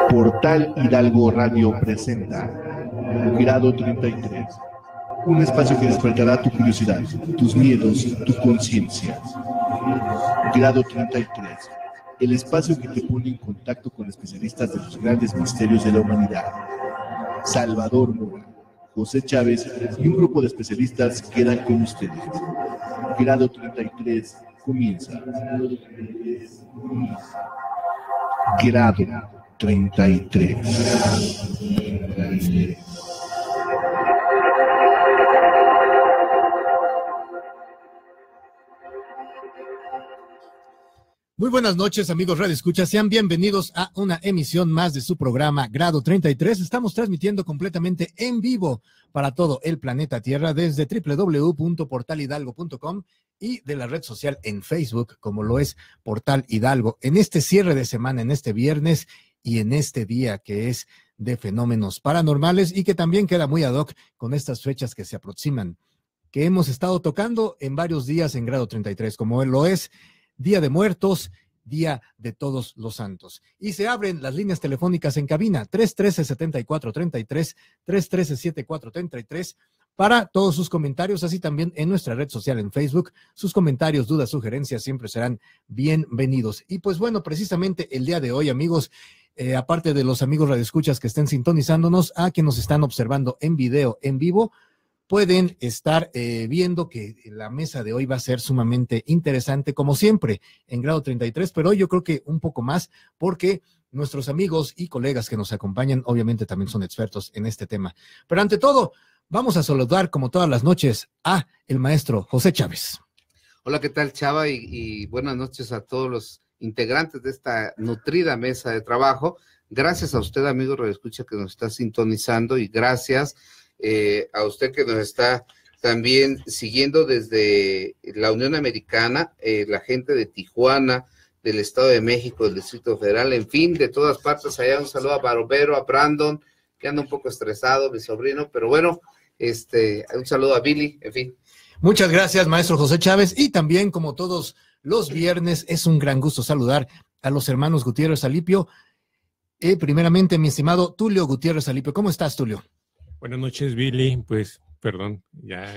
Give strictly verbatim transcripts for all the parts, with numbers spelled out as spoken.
Portal Hidalgo Radio presenta Grado treinta y tres, un espacio que despertará tu curiosidad, tus miedos, tu conciencia. Grado treinta y tres, el espacio que te pone en contacto con especialistas de los grandes misterios de la humanidad. Salvador Mora, José Chávez y un grupo de especialistas quedan con ustedes. Grado treinta y tres comienza. Grado treinta y tres. Muy buenas noches, amigos Radio Escucha. Sean bienvenidos a una emisión más de su programa Grado treinta y tres. Estamos transmitiendo completamente en vivo para todo el planeta Tierra desde doble u doble u doble u punto portal hidalgo punto com y de la red social en Facebook, como lo es Portal Hidalgo. En este cierre de semana, en este viernes y en este día que es de fenómenos paranormales y que también queda muy ad hoc con estas fechas que se aproximan, que hemos estado tocando en varios días en Grado treinta y tres, como lo es Día de Muertos, Día de Todos los Santos. Y se abren las líneas telefónicas en cabina, tres uno tres, siete cuatro tres tres, tres uno tres, siete cuatro tres tres, para todos sus comentarios, así también en nuestra red social en Facebook. Sus comentarios, dudas, sugerencias siempre serán bienvenidos. Y pues bueno, precisamente el día de hoy, amigos, eh, aparte de los amigos radioescuchas que estén sintonizándonos, a quienes nos están observando en video, en vivo, pueden estar eh, viendo que la mesa de hoy va a ser sumamente interesante, como siempre, en Grado treinta y tres, pero hoy yo creo que un poco más, porque nuestros amigos y colegas que nos acompañan, obviamente también son expertos en este tema. Pero ante todo, vamos a saludar, como todas las noches, a el maestro José Chávez. Hola, ¿qué tal, Chava? Y, y buenas noches a todos los integrantes de esta nutrida mesa de trabajo. Gracias a usted, amigo radioescucha, que nos está sintonizando, y gracias Eh, a usted que nos está también siguiendo desde la Unión Americana, eh, la gente de Tijuana, del Estado de México, del Distrito Federal, en fin, de todas partes allá. Un saludo a Barbero, a Brandon, que anda un poco estresado, mi sobrino, pero bueno, este, un saludo a Billy, en fin. Muchas gracias, maestro José Chávez, y también, como todos los viernes, es un gran gusto saludar a los hermanos Gutiérrez Alipio. Eh, primeramente, mi estimado Tulio Gutiérrez Alipio, ¿cómo estás, Tulio? Buenas noches, Billy. Pues, perdón, ya.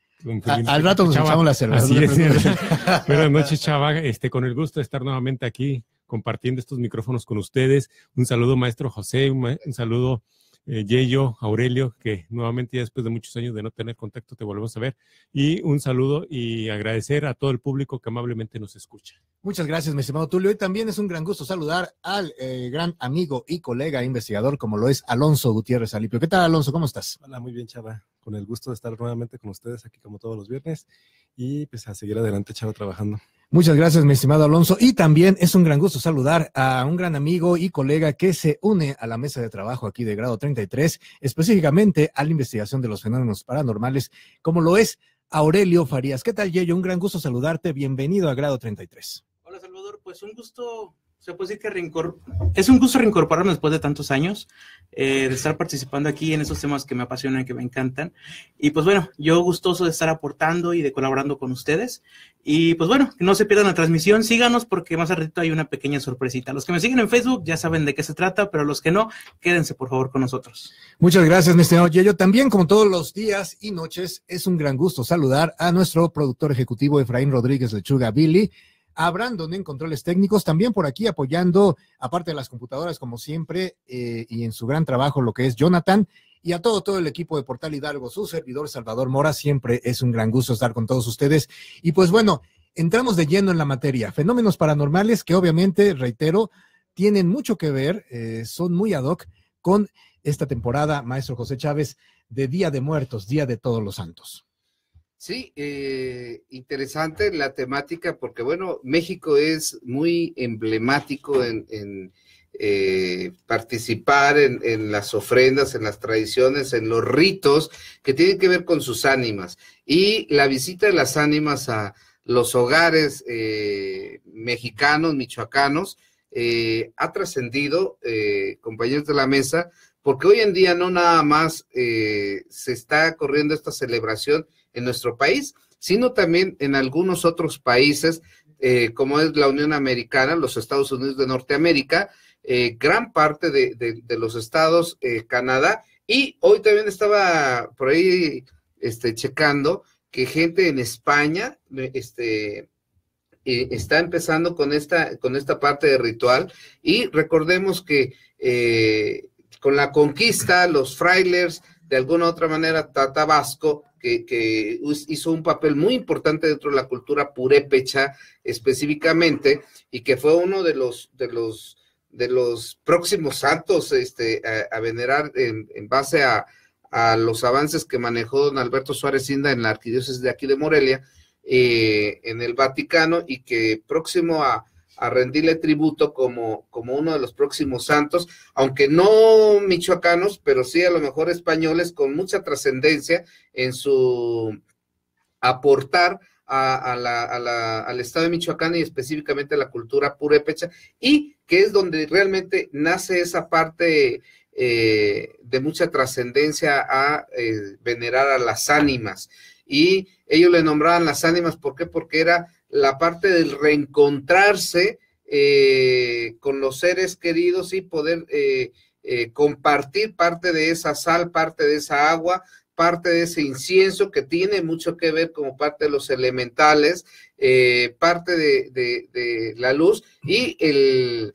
A, al rato nos echamos la cerveza. Así es. Buenas noches, Chava. Este, con el gusto de estar nuevamente aquí compartiendo estos micrófonos con ustedes. Un saludo, maestro José. Un, un saludo, eh, Yeyo, Aurelio, que nuevamente ya después de muchos años de no tener contacto te volvemos a ver. Y un saludo y agradecer a todo el público que amablemente nos escucha. Muchas gracias, mi estimado Tulio. Y también es un gran gusto saludar al eh, gran amigo y colega investigador, como lo es Alonso Gutiérrez Alipio. ¿Qué tal, Alonso? ¿Cómo estás? Hola, muy bien, Chava. Con el gusto de estar nuevamente con ustedes aquí como todos los viernes. Y pues a seguir adelante, Chava, trabajando. Muchas gracias, mi estimado Alonso. Y también es un gran gusto saludar a un gran amigo y colega que se une a la mesa de trabajo aquí de Grado treinta y tres, específicamente a la investigación de los fenómenos paranormales, como lo es Aurelio Farías. ¿Qué tal, Yeyo? Un gran gusto saludarte. Bienvenido a Grado treinta y tres. Hola, Salvador. Pues un gusto, se puede decir que reincor... es un gusto reincorporarme después de tantos años, eh, de estar participando aquí en esos temas que me apasionan, que me encantan. Y pues bueno, yo gustoso de estar aportando y de colaborando con ustedes. Y pues bueno, que no se pierdan la transmisión, síganos porque más al ratito hay una pequeña sorpresita. Los que me siguen en Facebook ya saben de qué se trata, pero los que no, quédense por favor con nosotros. Muchas gracias, mi estimado Yeyo. También, como todos los días y noches, es un gran gusto saludar a nuestro productor ejecutivo Efraín Rodríguez Lechuga, Billy, a Brandon en controles técnicos, también por aquí apoyando, aparte de las computadoras como siempre, eh, y en su gran trabajo lo que es Jonathan, y a todo, todo el equipo de Portal Hidalgo, su servidor Salvador Mora. Siempre es un gran gusto estar con todos ustedes. Y pues bueno, entramos de lleno en la materia. Fenómenos paranormales que obviamente, reitero, tienen mucho que ver, eh, son muy ad hoc con esta temporada, maestro José Chávez, de Día de Muertos, Día de Todos los Santos. Sí, eh, interesante la temática porque, bueno, México es muy emblemático en, en eh, participar en, en las ofrendas, en las tradiciones, en los ritos que tienen que ver con sus ánimas. Y la visita de las ánimas a los hogares eh, mexicanos, michoacanos, eh, ha trascendido, eh, compañeros de la mesa, porque hoy en día no nada más eh, se está corriendo esta celebración en nuestro país, sino también en algunos otros países, eh, como es la Unión Americana, los Estados Unidos de Norteamérica, eh, gran parte de, de, de los estados, eh, Canadá, y hoy también estaba por ahí este, checando que gente en España este, eh, está empezando con esta, con esta parte de ritual, y recordemos que eh, con la conquista, los frailers, de alguna u otra manera, Tata Vasco, que, que hizo un papel muy importante dentro de la cultura purépecha específicamente, y que fue uno de los, de los, de los próximos santos este, a, a venerar en, en base a, a los avances que manejó don Alberto Suárez Inda en la arquidiócesis de aquí de Morelia, eh, en el Vaticano, y que próximo a a rendirle tributo como, como uno de los próximos santos, aunque no michoacanos, pero sí a lo mejor españoles, con mucha trascendencia en su aportar a, a la, a la, al estado de Michoacán y específicamente a la cultura purépecha, y que es donde realmente nace esa parte eh, de mucha trascendencia a eh, venerar a las ánimas, y ellos le nombraban las ánimas, ¿por qué? Porque era la parte del reencontrarse eh, con los seres queridos y poder eh, eh, compartir parte de esa sal, parte de esa agua, parte de ese incienso que tiene mucho que ver como parte de los elementales, eh, parte de, de, de la luz, y el,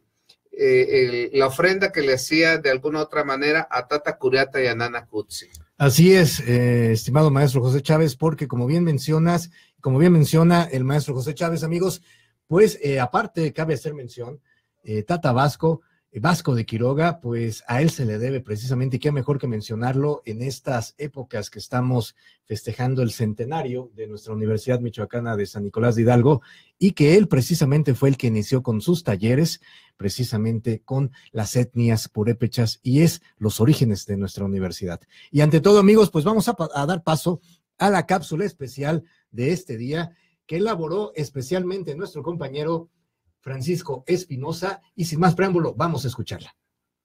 eh, el, la ofrenda que le hacía de alguna otra manera a Tata Curiata y a Nana Kutsi. Así es, eh, estimado maestro José Chávez, porque como bien mencionas, como bien menciona el maestro José Chávez, amigos, pues eh, aparte cabe hacer mención, eh, Tata Vasco, eh, Vasco de Quiroga, pues a él se le debe precisamente, y qué mejor que mencionarlo en estas épocas que estamos festejando el centenario de nuestra Universidad Michoacana de San Nicolás de Hidalgo, y que él precisamente fue el que inició con sus talleres, precisamente con las etnias purépechas, y es los orígenes de nuestra universidad. Y ante todo, amigos, pues vamos a, a dar paso a la cápsula especial de este día, que elaboró especialmente nuestro compañero Francisco Espinosa, y sin más preámbulo, vamos a escucharla.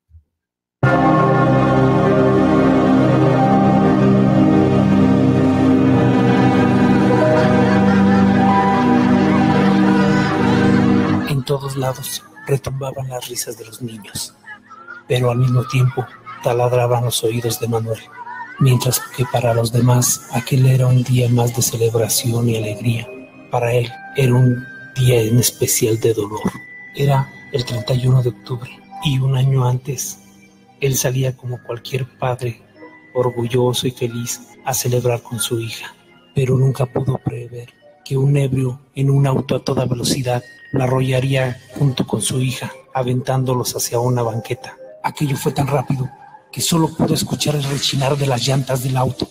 En todos lados retumbaban las risas de los niños, pero al mismo tiempo taladraban los oídos de Manuel, mientras que para los demás aquel era un día más de celebración y alegría. Para él era un día en especial de dolor. Era el treinta y uno de octubre, y un año antes él salía como cualquier padre, orgulloso y feliz, a celebrar con su hija, pero nunca pudo prever que un ebrio en un auto a toda velocidad la arrollaría junto con su hija, aventándolos hacia una banqueta. Aquello fue tan rápido que solo pudo escuchar el rechinar de las llantas del auto.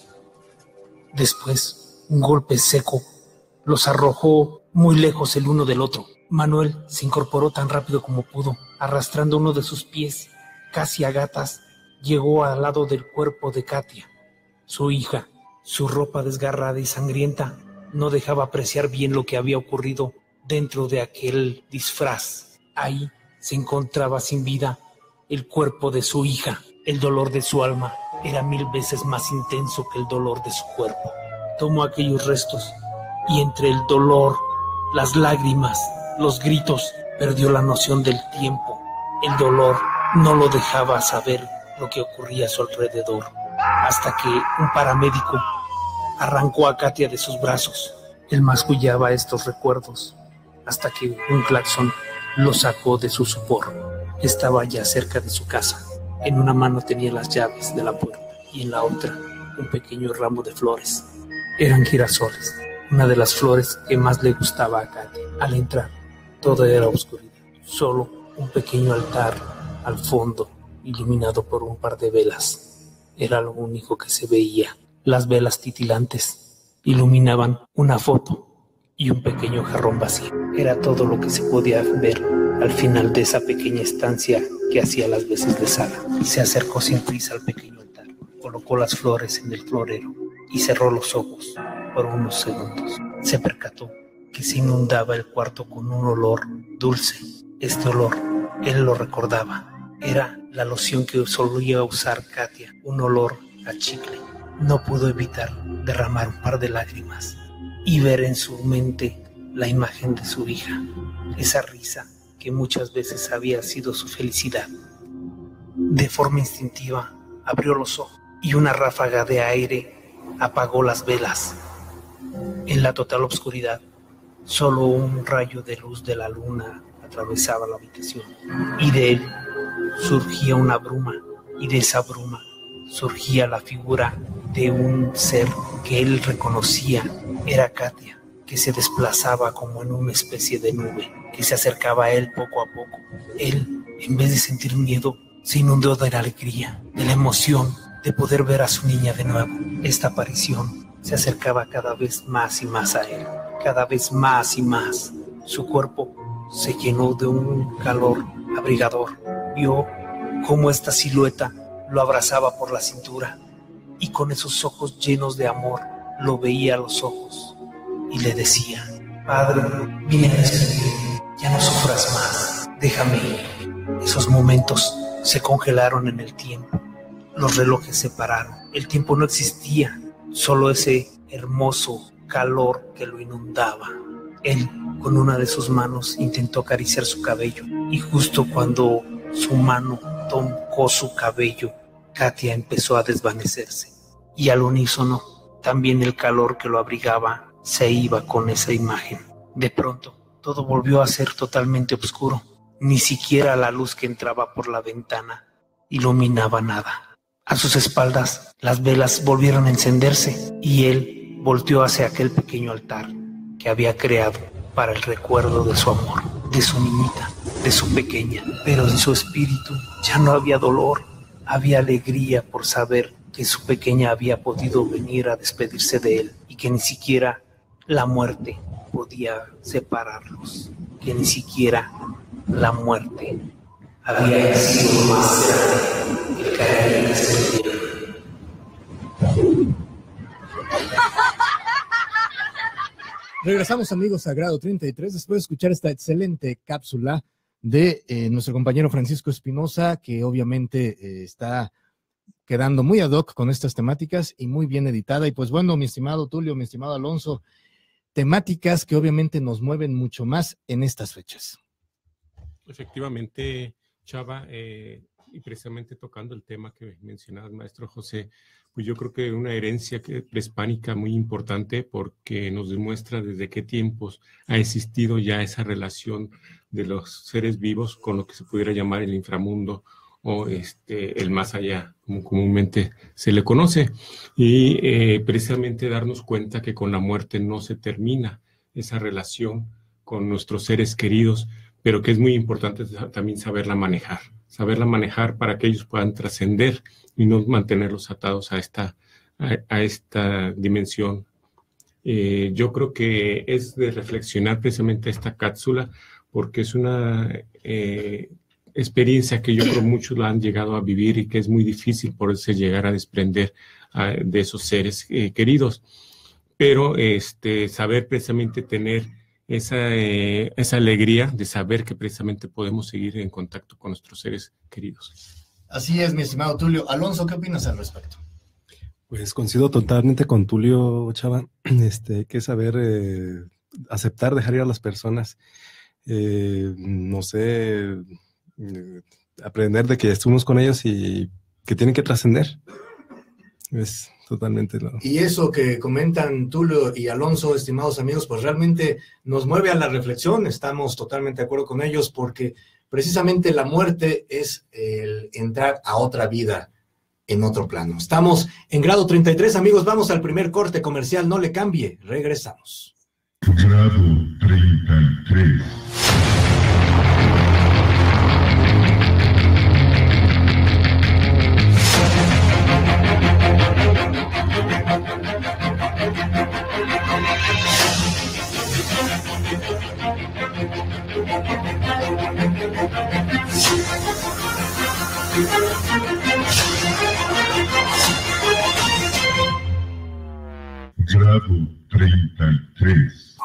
Después, un golpe seco los arrojó muy lejos el uno del otro. Manuel se incorporó tan rápido como pudo, arrastrando uno de sus pies, casi a gatas, llegó al lado del cuerpo de Katia, su hija. Su ropa desgarrada y sangrienta no dejaba apreciar bien lo que había ocurrido dentro de aquel disfraz. Ahí se encontraba sin vida el cuerpo de su hija. El dolor de su alma era mil veces más intenso que el dolor de su cuerpo. Tomó aquellos restos y entre el dolor, las lágrimas, los gritos, perdió la noción del tiempo. El dolor no lo dejaba saber lo que ocurría a su alrededor, hasta que un paramédico arrancó a Katia de sus brazos. Él mascullaba estos recuerdos hasta que un claxon lo sacó de su sopor. Estaba ya cerca de su casa. En una mano tenía las llaves de la puerta y en la otra un pequeño ramo de flores. Eran girasoles, una de las flores que más le gustaba a Katia. Al entrar, todo era oscuridad. Solo un pequeño altar al fondo, iluminado por un par de velas. Era lo único que se veía. Las velas titilantes iluminaban una foto y un pequeño jarrón vacío. Era todo lo que se podía ver al final de esa pequeña estancia que hacía las veces de sala. Se acercó sin prisa al pequeño altar, colocó las flores en el florero y cerró los ojos por unos segundos. Se percató que se inundaba el cuarto con un olor dulce. Este olor, él lo recordaba. Era la loción que solía usar Katia, un olor a chicle. No pudo evitar derramar un par de lágrimas y ver en su mente la imagen de su hija, esa risa que muchas veces había sido su felicidad. De forma instintiva, abrió los ojos y una ráfaga de aire apagó las velas. En la total oscuridad, solo un rayo de luz de la luna atravesaba la habitación, y de él surgía una bruma, y de esa bruma surgía la figura de un ser que él reconocía. Era Katia, que se desplazaba como en una especie de nube, que se acercaba a él poco a poco. Él, en vez de sentir miedo, se inundó de la alegría, de la emoción de poder ver a su niña de nuevo. Esta aparición se acercaba cada vez más y más a él, cada vez más y más. Su cuerpo se llenó de un calor abrigador. Vio cómo esta silueta lo abrazaba por la cintura, y con esos ojos llenos de amor lo veía a los ojos y le decía: Padre, vienes, ya no sufras más, déjame ir. Esos momentos se congelaron en el tiempo. Los relojes se pararon. El tiempo no existía, solo ese hermoso calor que lo inundaba. Él, con una de sus manos, intentó acariciar su cabello, y justo cuando su mano tocó su cabello, Katia empezó a desvanecerse, y al unísono también el calor que lo abrigaba se iba con esa imagen. De pronto, todo volvió a ser totalmente oscuro. Ni siquiera la luz que entraba por la ventana iluminaba nada. A sus espaldas, las velas volvieron a encenderse, y él volteó hacia aquel pequeño altar que había creado para el recuerdo de su amor, de su niñita, de su pequeña. Pero en su espíritu ya no había dolor, había alegría por saber que su pequeña había podido venir a despedirse de él, y que ni siquiera la muerte podía separarlos, que ni siquiera la muerte había sido más grande que caer en Regresamos, amigos, a Grado treinta y tres, después de escuchar esta excelente cápsula de eh, nuestro compañero Francisco Espinosa, que obviamente eh, está quedando muy ad hoc con estas temáticas y muy bien editada. Y pues bueno, mi estimado Tulio, mi estimado Alonso, temáticas que obviamente nos mueven mucho más en estas fechas. Efectivamente, Chava, eh, y precisamente tocando el tema que mencionaba el maestro José, pues yo creo que una herencia que, prehispánica muy importante, porque nos demuestra desde qué tiempos ha existido ya esa relación de los seres vivos con lo que se pudiera llamar el inframundo o este, el más allá, como comúnmente se le conoce. Y eh, precisamente darnos cuenta que con la muerte no se termina esa relación con nuestros seres queridos, pero que es muy importante también saberla manejar, saberla manejar para que ellos puedan trascender y no mantenerlos atados a esta, a, a esta dimensión. Eh, yo creo que es de reflexionar precisamente esta cápsula, porque es una eh, experiencia que yo creo muchos la han llegado a vivir y que es muy difícil por eso llegar a desprender a, de esos seres eh, queridos. Pero este, saber precisamente tener esa, eh, esa alegría de saber que precisamente podemos seguir en contacto con nuestros seres queridos. Así es, mi estimado Tulio. Alonso, ¿qué opinas al respecto? Pues coincido totalmente con Tulio, Chava. Este, que saber eh, aceptar, dejar ir a las personas, eh, no sé, eh, aprender de que estuvimos con ellos y que tienen que trascender. Es totalmente lo... Y eso que comentan Tulio y Alonso, estimados amigos, pues realmente nos mueve a la reflexión. Estamos totalmente de acuerdo con ellos, porque precisamente la muerte es el entrar a otra vida, en otro plano. Estamos en Grado treinta y tres, amigos. Vamos al primer corte comercial. No le cambie. Regresamos. Grado treinta y tres. Grado treinta y tres.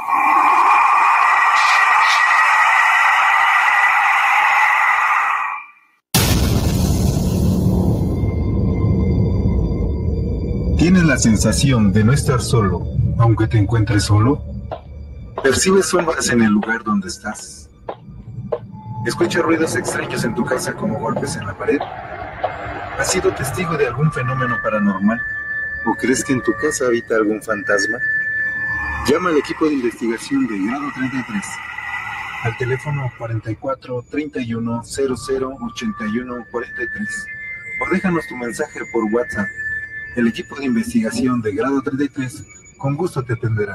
¿Tienes la sensación de no estar solo, aunque te encuentres solo? ¿Percibes sombras en el lugar donde estás? ¿Escuchas ruidos extraños en tu casa como golpes en la pared? ¿Has sido testigo de algún fenómeno paranormal? ¿O crees que en tu casa habita algún fantasma? Llama al equipo de investigación de Grado treinta y tres al teléfono cuarenta y cuatro, treinta y uno, cero cero, ochenta y uno, cuarenta y tres o déjanos tu mensaje por WhatsApp. El equipo de investigación de Grado treinta y tres con gusto te atenderá.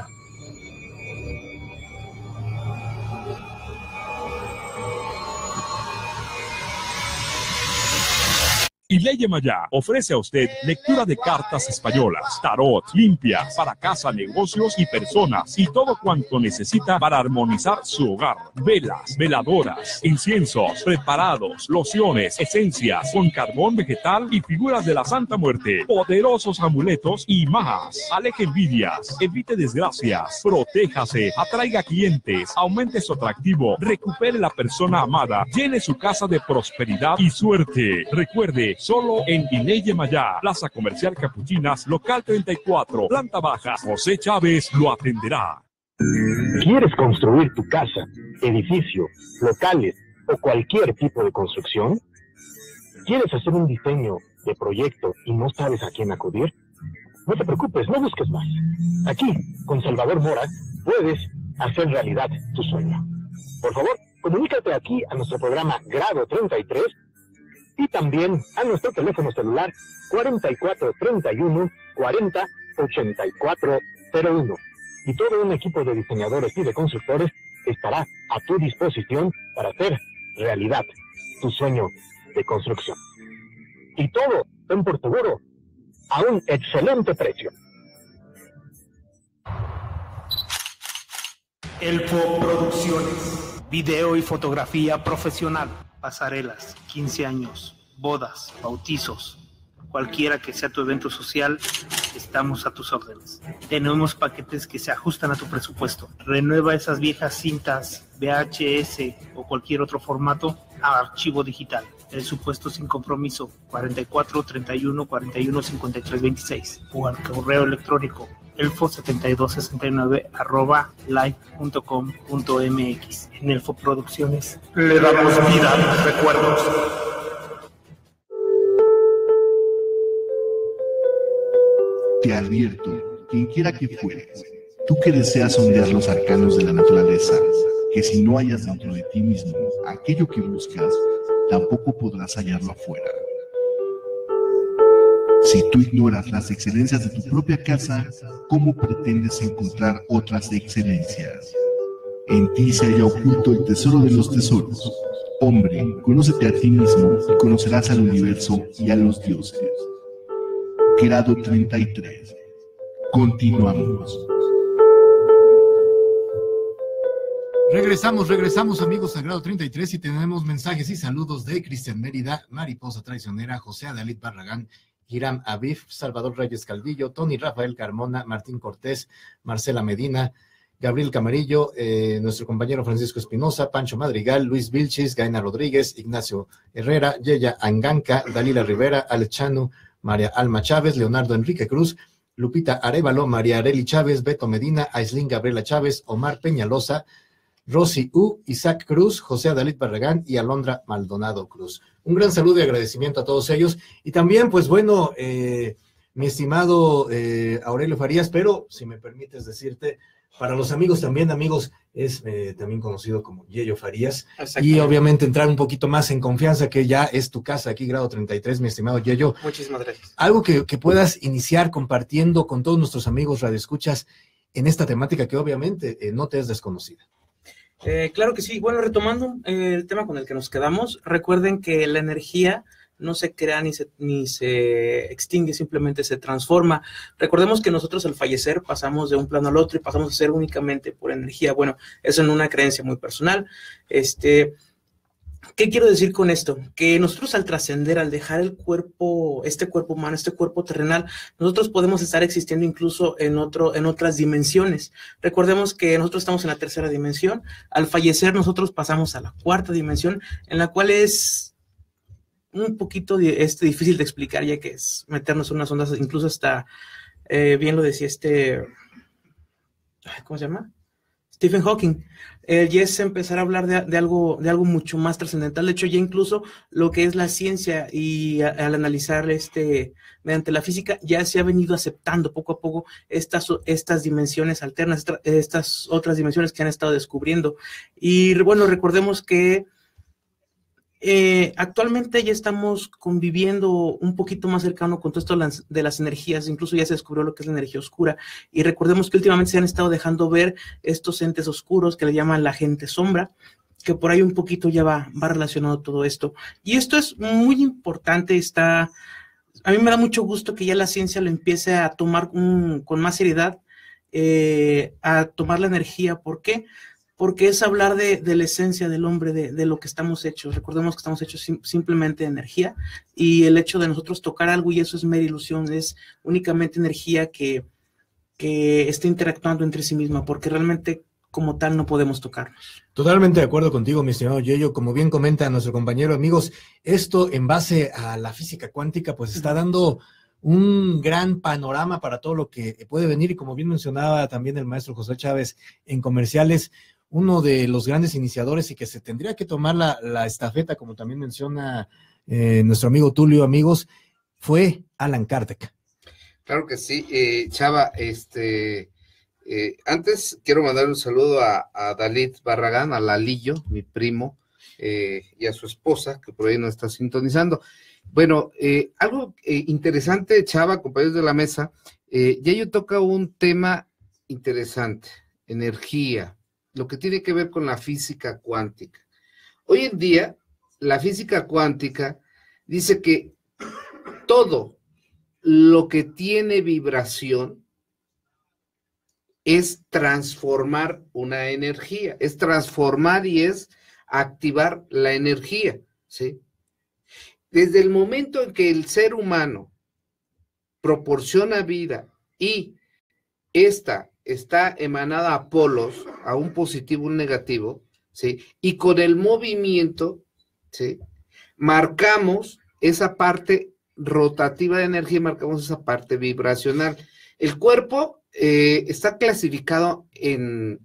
Ileje Maya ofrece a usted lectura de cartas españolas, tarot, limpias, para casa, negocios y personas, y todo cuanto necesita para armonizar su hogar. Velas, veladoras, inciensos, preparados, lociones, esencias, con carbón vegetal y figuras de la Santa Muerte, poderosos amuletos y más. Aleje envidias, evite desgracias, protéjase, atraiga clientes, aumente su atractivo, recupere la persona amada, llene su casa de prosperidad y suerte. Recuerde, solo en Ileje Maya, Plaza Comercial Capuchinas, local treinta y cuatro, planta baja. José Chávez lo atenderá. ¿Quieres construir tu casa, edificio, locales o cualquier tipo de construcción? ¿Quieres hacer un diseño de proyecto y no sabes a quién acudir? No te preocupes, no busques más. Aquí, con Salvador Mora, puedes hacer realidad tu sueño. Por favor, comunícate aquí a nuestro programa Grado treinta y tres y también a nuestro teléfono celular cuarenta y cuatro, treinta y uno, cuarenta, ochenta y cuatro cero uno. Y todo un equipo de diseñadores y de constructores estará a tu disposición para hacer realidad tu sueño de construcción. Y todo en por seguro a un excelente precio. Elfo Producciones. Video y fotografía profesional. Pasarelas, quince años, bodas, bautizos, cualquiera que sea tu evento social, estamos a tus órdenes. Tenemos paquetes que se ajustan a tu presupuesto. Renueva esas viejas cintas V H S o cualquier otro formato a archivo digital. El supuesto sin compromiso, cuarenta y cuatro, treinta y uno, cuarenta y uno, cincuenta y tres, veintiséis, o al correo electrónico elfo setenta y dos sesenta y nueve arroba live punto com punto m x. En Elfo Producciones le damos vida a los recuerdos. Te advierto, quien quiera que fueres, tú que deseas sondear los arcanos de la naturaleza, que si no hallas dentro de ti mismo aquello que buscas, tampoco podrás hallarlo afuera. Si tú ignoras las excelencias de tu propia casa, ¿cómo pretendes encontrar otras excelencias? En ti se halla oculto el tesoro de los tesoros. Hombre, conócete a ti mismo y conocerás al universo y a los dioses. Grado treinta y tres. Continuamos. Regresamos, regresamos amigos a Grado treinta y tres y tenemos mensajes y saludos de Cristian Mérida, Mariposa Traicionera, José Adalid Barragán, Hiram Aviv, Salvador Reyes Calvillo, Tony Rafael Carmona, Martín Cortés, Marcela Medina, Gabriel Camarillo, eh, nuestro compañero Francisco Espinosa, Pancho Madrigal, Luis Vilchis, Gaina Rodríguez, Ignacio Herrera, Yeya Anganca, Dalila Rivera, Alechanu, María Alma Chávez, Leonardo Enrique Cruz, Lupita Arévalo, María Areli Chávez, Beto Medina, Aislín Gabriela Chávez, Omar Peñalosa, Rosy U, Isaac Cruz, José Adalid Barragán y Alondra Maldonado Cruz. Un gran saludo y agradecimiento a todos ellos. Y también, pues bueno, eh, mi estimado eh, Aurelio Farías, pero si me permites decirte, para los amigos también, amigos, es eh, también conocido como Yello Farías. Y obviamente entrar un poquito más en confianza, que ya es tu casa aquí, Grado treinta y tres, mi estimado Yello. Muchísimas gracias. Algo que, que puedas iniciar compartiendo con todos nuestros amigos radioescuchas en esta temática que obviamente eh, no te es desconocida. Eh, claro que sí. Bueno, retomando eh, el tema con el que nos quedamos, recuerden que la energía no se crea ni se, ni se extingue, simplemente se transforma. Recordemos que nosotros al fallecer pasamos de un plano al otro y pasamos a ser únicamente por energía. Bueno, eso en una creencia muy personal. Este, ¿qué quiero decir con esto? Que nosotros al trascender, al dejar el cuerpo, este cuerpo humano, este cuerpo terrenal, nosotros podemos estar existiendo incluso en, otro, en otras dimensiones. Recordemos que nosotros estamos en la tercera dimensión. Al fallecer nosotros pasamos a la cuarta dimensión, en la cual es un poquito este, difícil de explicar, ya que es meternos en unas ondas, incluso hasta, eh, bien lo decía este, ¿cómo se llama? Stephen Hawking. Él ya es empezar a hablar de, de, algo, de algo mucho más trascendental. De hecho, ya incluso lo que es la ciencia y a, al analizar este, mediante la física, ya se ha venido aceptando poco a poco estas, estas dimensiones alternas, estas otras dimensiones que han estado descubriendo. Y bueno, recordemos que Eh, actualmente ya estamos conviviendo un poquito más cercano con todo esto de las energías, incluso ya se descubrió lo que es la energía oscura, y recordemos que últimamente se han estado dejando ver estos entes oscuros que le llaman la gente sombra, que por ahí un poquito ya va, va relacionado todo esto, y esto es muy importante. Está, a mí me da mucho gusto que ya la ciencia lo empiece a tomar un, con más seriedad, eh, a tomar la energía. ¿Por qué? Porque es hablar de, de la esencia del hombre, de, de lo que estamos hechos. Recordemos que estamos hechos sim, simplemente de energía, y el hecho de nosotros tocar algo, y eso es mera ilusión, es únicamente energía que, que está interactuando entre sí misma, porque realmente como tal no podemos tocarnos. Totalmente de acuerdo contigo, mi estimado Yeyo. Como bien comenta nuestro compañero, amigos, esto en base a la física cuántica, pues está dando un gran panorama para todo lo que puede venir, y como bien mencionaba también el maestro José Chávez en comerciales, uno de los grandes iniciadores y que se tendría que tomar la, la estafeta, como también menciona eh, nuestro amigo Tulio, amigos, fue Alan Kardec. Claro que sí, eh, Chava, este, eh, antes quiero mandar un saludo a, a Dalit Barragán, a Lalillo, mi primo, eh, y a su esposa, que por ahí nos está sintonizando. Bueno, eh, algo eh, interesante, Chava, compañeros de la mesa, eh, Yayo toca un tema interesante, energía, lo que tiene que ver con la física cuántica. Hoy en día, la física cuántica dice que todo lo que tiene vibración es transformar una energía, es transformar y es activar la energía, ¿sí? Desde el momento en que el ser humano proporciona vida y esta está emanada a polos, a un positivo, un negativo, ¿sí? Y con el movimiento, ¿sí? Marcamos esa parte rotativa de energía, marcamos esa parte vibracional. El cuerpo eh, está clasificado en,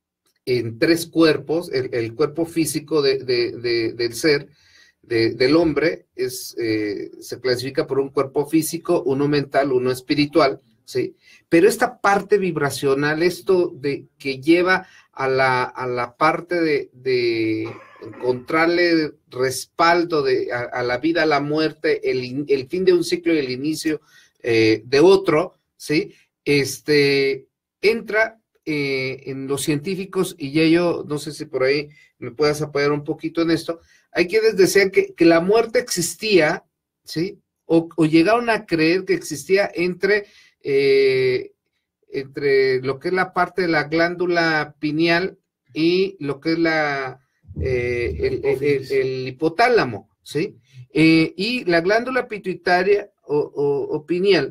en tres cuerpos. El, el cuerpo físico de, de, de, del ser, de, del hombre, es, eh, se clasifica por un cuerpo físico, uno mental, uno espiritual, ¿sí? Pero esta parte vibracional, esto de que lleva a la, a la parte de, de encontrarle respaldo de, a, a la vida, a la muerte, el, el fin de un ciclo y el inicio eh, de otro, ¿sí? Este, entra eh, en los científicos, y ya yo, no sé si por ahí me puedas apoyar un poquito en esto. Hay quienes decían que, que la muerte existía, ¿sí? O, o llegaron a creer que existía entre... Eh, entre lo que es la parte de la glándula pineal y lo que es la eh, el, el, el, el hipotálamo, ¿sí? Eh, y la glándula pituitaria o, o, o pineal,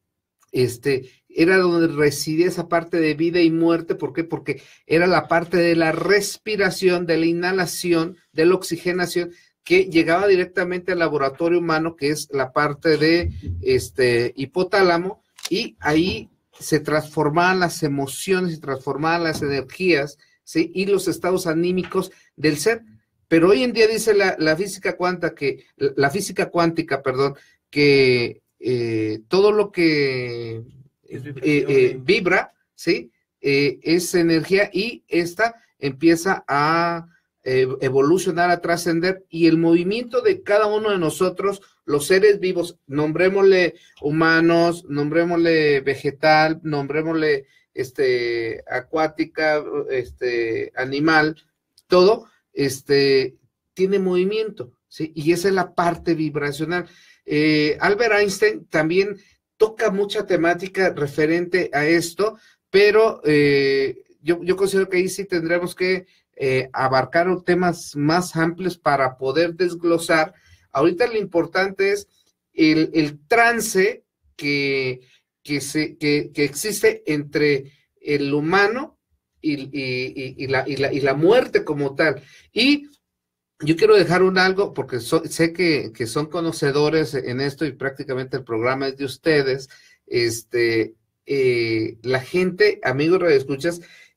este, era donde residía esa parte de vida y muerte. ¿Por qué? Porque era la parte de la respiración, de la inhalación, de la oxigenación, que llegaba directamente al laboratorio humano, que es la parte de este hipotálamo, y ahí se transformaban las emociones, se transformaban las energías, ¿sí? Y los estados anímicos del ser. Pero hoy en día dice la, la física cuántica que, la física cuántica, perdón, que eh, todo lo que eh, eh, vibra, ¿sí? Eh, es energía, y esta empieza a eh, evolucionar, a trascender, y el movimiento de cada uno de nosotros, los seres vivos, nombrémosle humanos, nombrémosle vegetal, nombrémosle este, acuática, este, animal, todo este, tiene movimiento, ¿sí? Y esa es la parte vibracional. Eh, Albert Einstein también toca mucha temática referente a esto, pero eh, yo, yo considero que ahí sí tendremos que eh, abarcar temas más amplios para poder desglosar. Ahorita lo importante es el, el trance que, que, se, que, que existe entre el humano y, y, y, la, y, la, y la muerte como tal. Y yo quiero dejar un algo, porque so, sé que, que son conocedores en esto, y prácticamente el programa es de ustedes. Este, eh, la gente, amigos radioescuchas,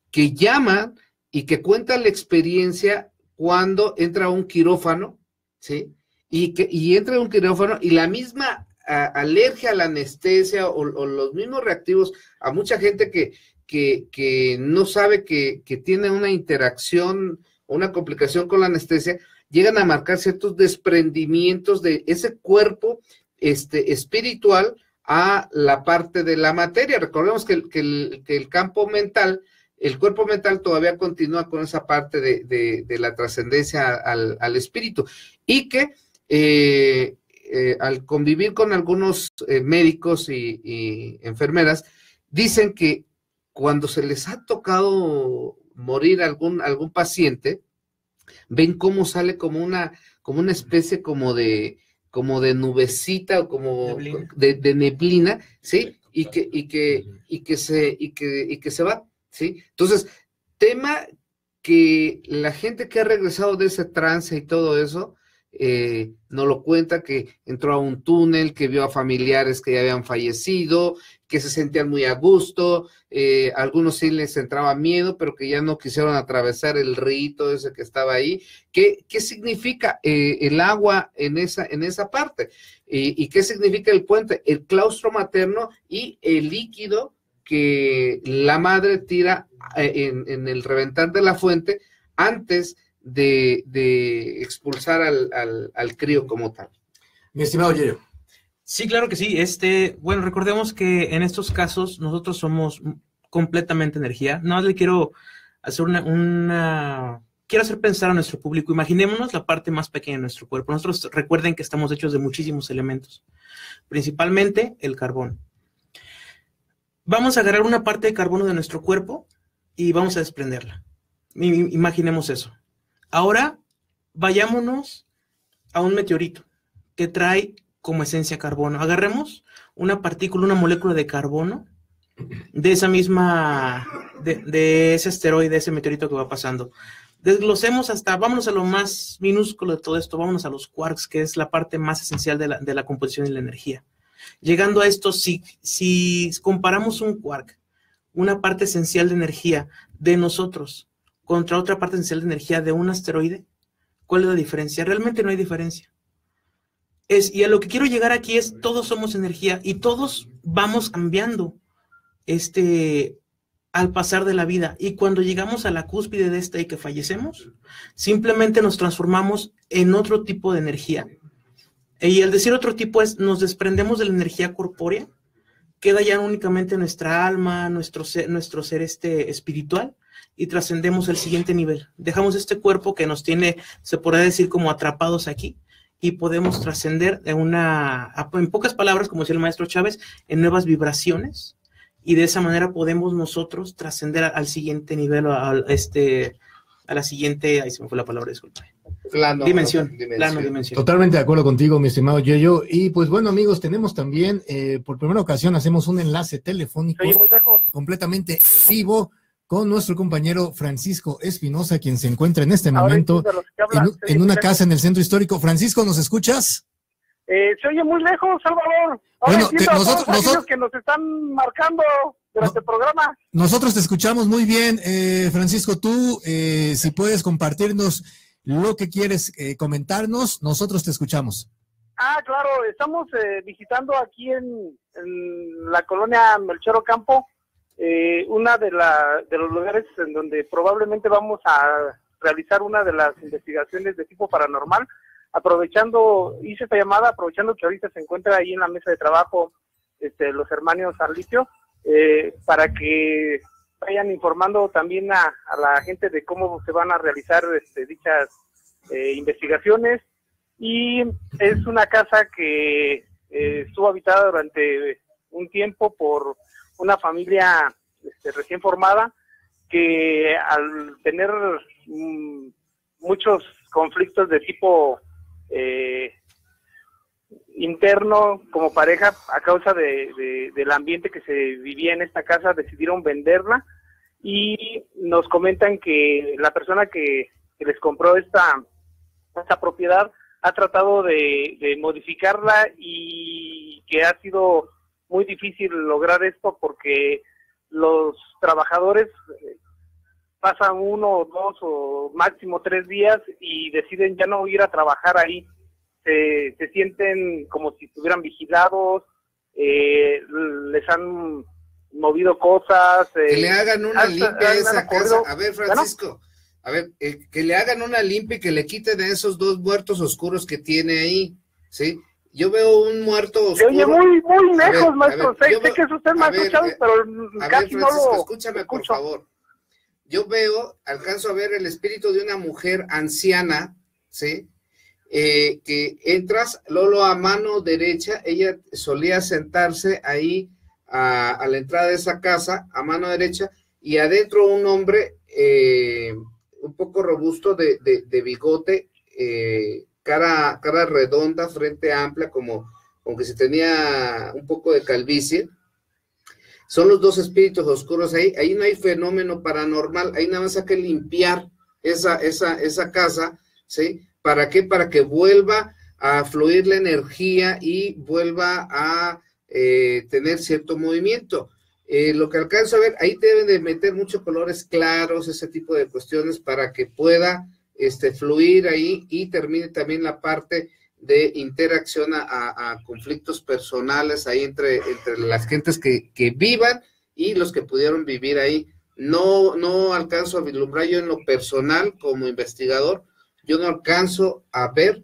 que llaman y que cuentan la experiencia cuando entra a un quirófano, ¿sí? Y, que, y entra a un quirófano y la misma a, alergia a la anestesia o, o los mismos reactivos a mucha gente que, que, que no sabe que, que tiene una interacción, una complicación con la anestesia, llegan a marcar ciertos desprendimientos de ese cuerpo este, espiritual a la parte de la materia. Recordemos que el, que el, que el campo mental, el cuerpo mental todavía continúa con esa parte de, de, de la trascendencia al, al espíritu, y que eh, eh, al convivir con algunos eh, médicos y, y enfermeras, dicen que cuando se les ha tocado morir algún, algún paciente, ven cómo sale como una, como una especie como de, como de nubecita o como neblina. De, de neblina, ¿sí? Y que, y que, y que se, y que, y que se va, ¿sí? Entonces, tema que la gente que ha regresado de ese trance y todo eso, eh, nos lo cuenta, que entró a un túnel, que vio a familiares que ya habían fallecido, que se sentían muy a gusto, eh, a algunos sí les entraba miedo, pero que ya no quisieron atravesar el río ese que estaba ahí. ¿Qué, qué significa eh, el agua en esa, en esa parte? Eh, ¿Y qué significa el puente? El claustro materno y el líquido que la madre tira en, en el reventar de la fuente antes de, de expulsar al, al, al crío como tal. Mi estimado Yeyo. Sí, claro que sí. Este, bueno, recordemos que en estos casos nosotros somos completamente energía. No le quiero hacer una, una, quiero hacer pensar a nuestro público. Imaginémonos la parte más pequeña de nuestro cuerpo. Nosotros recuerden que estamos hechos de muchísimos elementos, principalmente el carbón. Vamos a agarrar una parte de carbono de nuestro cuerpo y vamos a desprenderla. Imaginemos eso. Ahora, vayámonos a un meteorito que trae como esencia carbono. Agarremos una partícula, una molécula de carbono de esa misma, de, de ese asteroide, de ese meteorito que va pasando. Desglosemos hasta, vámonos a lo más minúsculo de todo esto, vámonos a los quarks, que es la parte más esencial de la, de la composición y la energía. Llegando a esto, si, si comparamos un quark, una parte esencial de energía de nosotros, contra otra parte esencial de energía de un asteroide, ¿cuál es la diferencia? Realmente no hay diferencia. Es, y a lo que quiero llegar aquí es, todos somos energía y todos vamos cambiando este, al pasar de la vida. Y cuando llegamos a la cúspide de esta y que fallecemos, simplemente nos transformamos en otro tipo de energía. Y al decir otro tipo es, nos desprendemos de la energía corpórea, queda ya únicamente nuestra alma, nuestro ser, nuestro ser este, espiritual, y trascendemos el siguiente nivel. Dejamos este cuerpo que nos tiene, se podría decir, como atrapados aquí, y podemos trascender de una, en pocas palabras, como decía el maestro Chávez, en nuevas vibraciones, y de esa manera podemos nosotros trascender al siguiente nivel, a, a, este, a la siguiente, ahí se me fue la palabra, disculpe. Plano, dimensión, dimensión. plano, dimensión. Totalmente de acuerdo contigo, mi estimado Yeyo. Y pues bueno, amigos, tenemos también, eh, por primera ocasión, hacemos un enlace telefónico completamente vivo con nuestro compañero Francisco Espinosa, quien se encuentra en este momento en, en una casa en el centro histórico. Francisco, ¿nos escuchas? Eh, se oye muy lejos, Salvador. Ahora bueno, te, nosotros, nosotros que nos están marcando durante no, el programa. Nosotros te escuchamos muy bien, eh, Francisco. Tú, eh, si puedes compartirnos lo que quieres eh, comentarnos, nosotros te escuchamos. Ah, claro, estamos eh, visitando aquí en, en la colonia Melchor Ocampo, eh, una de, la, de los lugares en donde probablemente vamos a realizar una de las investigaciones de tipo paranormal. Aprovechando, hice esta llamada, aprovechando que ahorita se encuentra ahí en la mesa de trabajo este, los hermanos Arlicio, eh, para que vayan informando también a, a la gente de cómo se van a realizar este, dichas eh, investigaciones. Y es una casa que eh, estuvo habitada durante un tiempo por una familia este, recién formada, que al tener mm, muchos conflictos de tipo eh, interno como pareja, a causa de, de, del ambiente que se vivía en esta casa, decidieron venderla, y nos comentan que la persona que, que les compró esta, esta propiedad ha tratado de, de modificarla, y que ha sido muy difícil lograr esto porque los trabajadores pasan uno, dos o máximo tres días y deciden ya no ir a trabajar ahí. Se, se sienten como si estuvieran vigilados, eh, les han movido cosas. Eh, que le hagan una hasta, limpia a esa ocurrido, casa. A ver, Francisco, a ver, eh, que le hagan una limpia y que le quiten a esos dos muertos oscuros que tiene ahí, ¿sí? Yo veo un muerto oscuro. Se oye muy, muy lejos, ver, maestro. Ver, sé, sé veo, que es usted, maestro ver, Chávez, eh, pero a casi ver, Francisco, no lo escúchame, escucho. por favor. Yo veo, alcanzo a ver el espíritu de una mujer anciana, ¿sí? Eh, que entras, Lolo, a mano derecha, ella solía sentarse ahí a, a la entrada de esa casa, a mano derecha, y adentro un hombre eh, un poco robusto de, de, de bigote, eh, cara, cara redonda, frente amplia, como, como que se tenía un poco de calvicie. Son los dos espíritus oscuros ahí, ahí no hay fenómeno paranormal, ahí nada más hay que limpiar esa, esa, esa casa, ¿sí? ¿Para qué? Para que vuelva a fluir la energía y vuelva a eh, tener cierto movimiento. Eh, lo que alcanzo a ver, ahí deben de meter muchos colores claros, ese tipo de cuestiones, para que pueda este, fluir ahí y termine también la parte de interacción a, a, a conflictos personales ahí entre, entre las gentes que, que vivan y los que pudieron vivir ahí. No, no alcanzo a vislumbrar yo en lo personal como investigador, yo no alcanzo a ver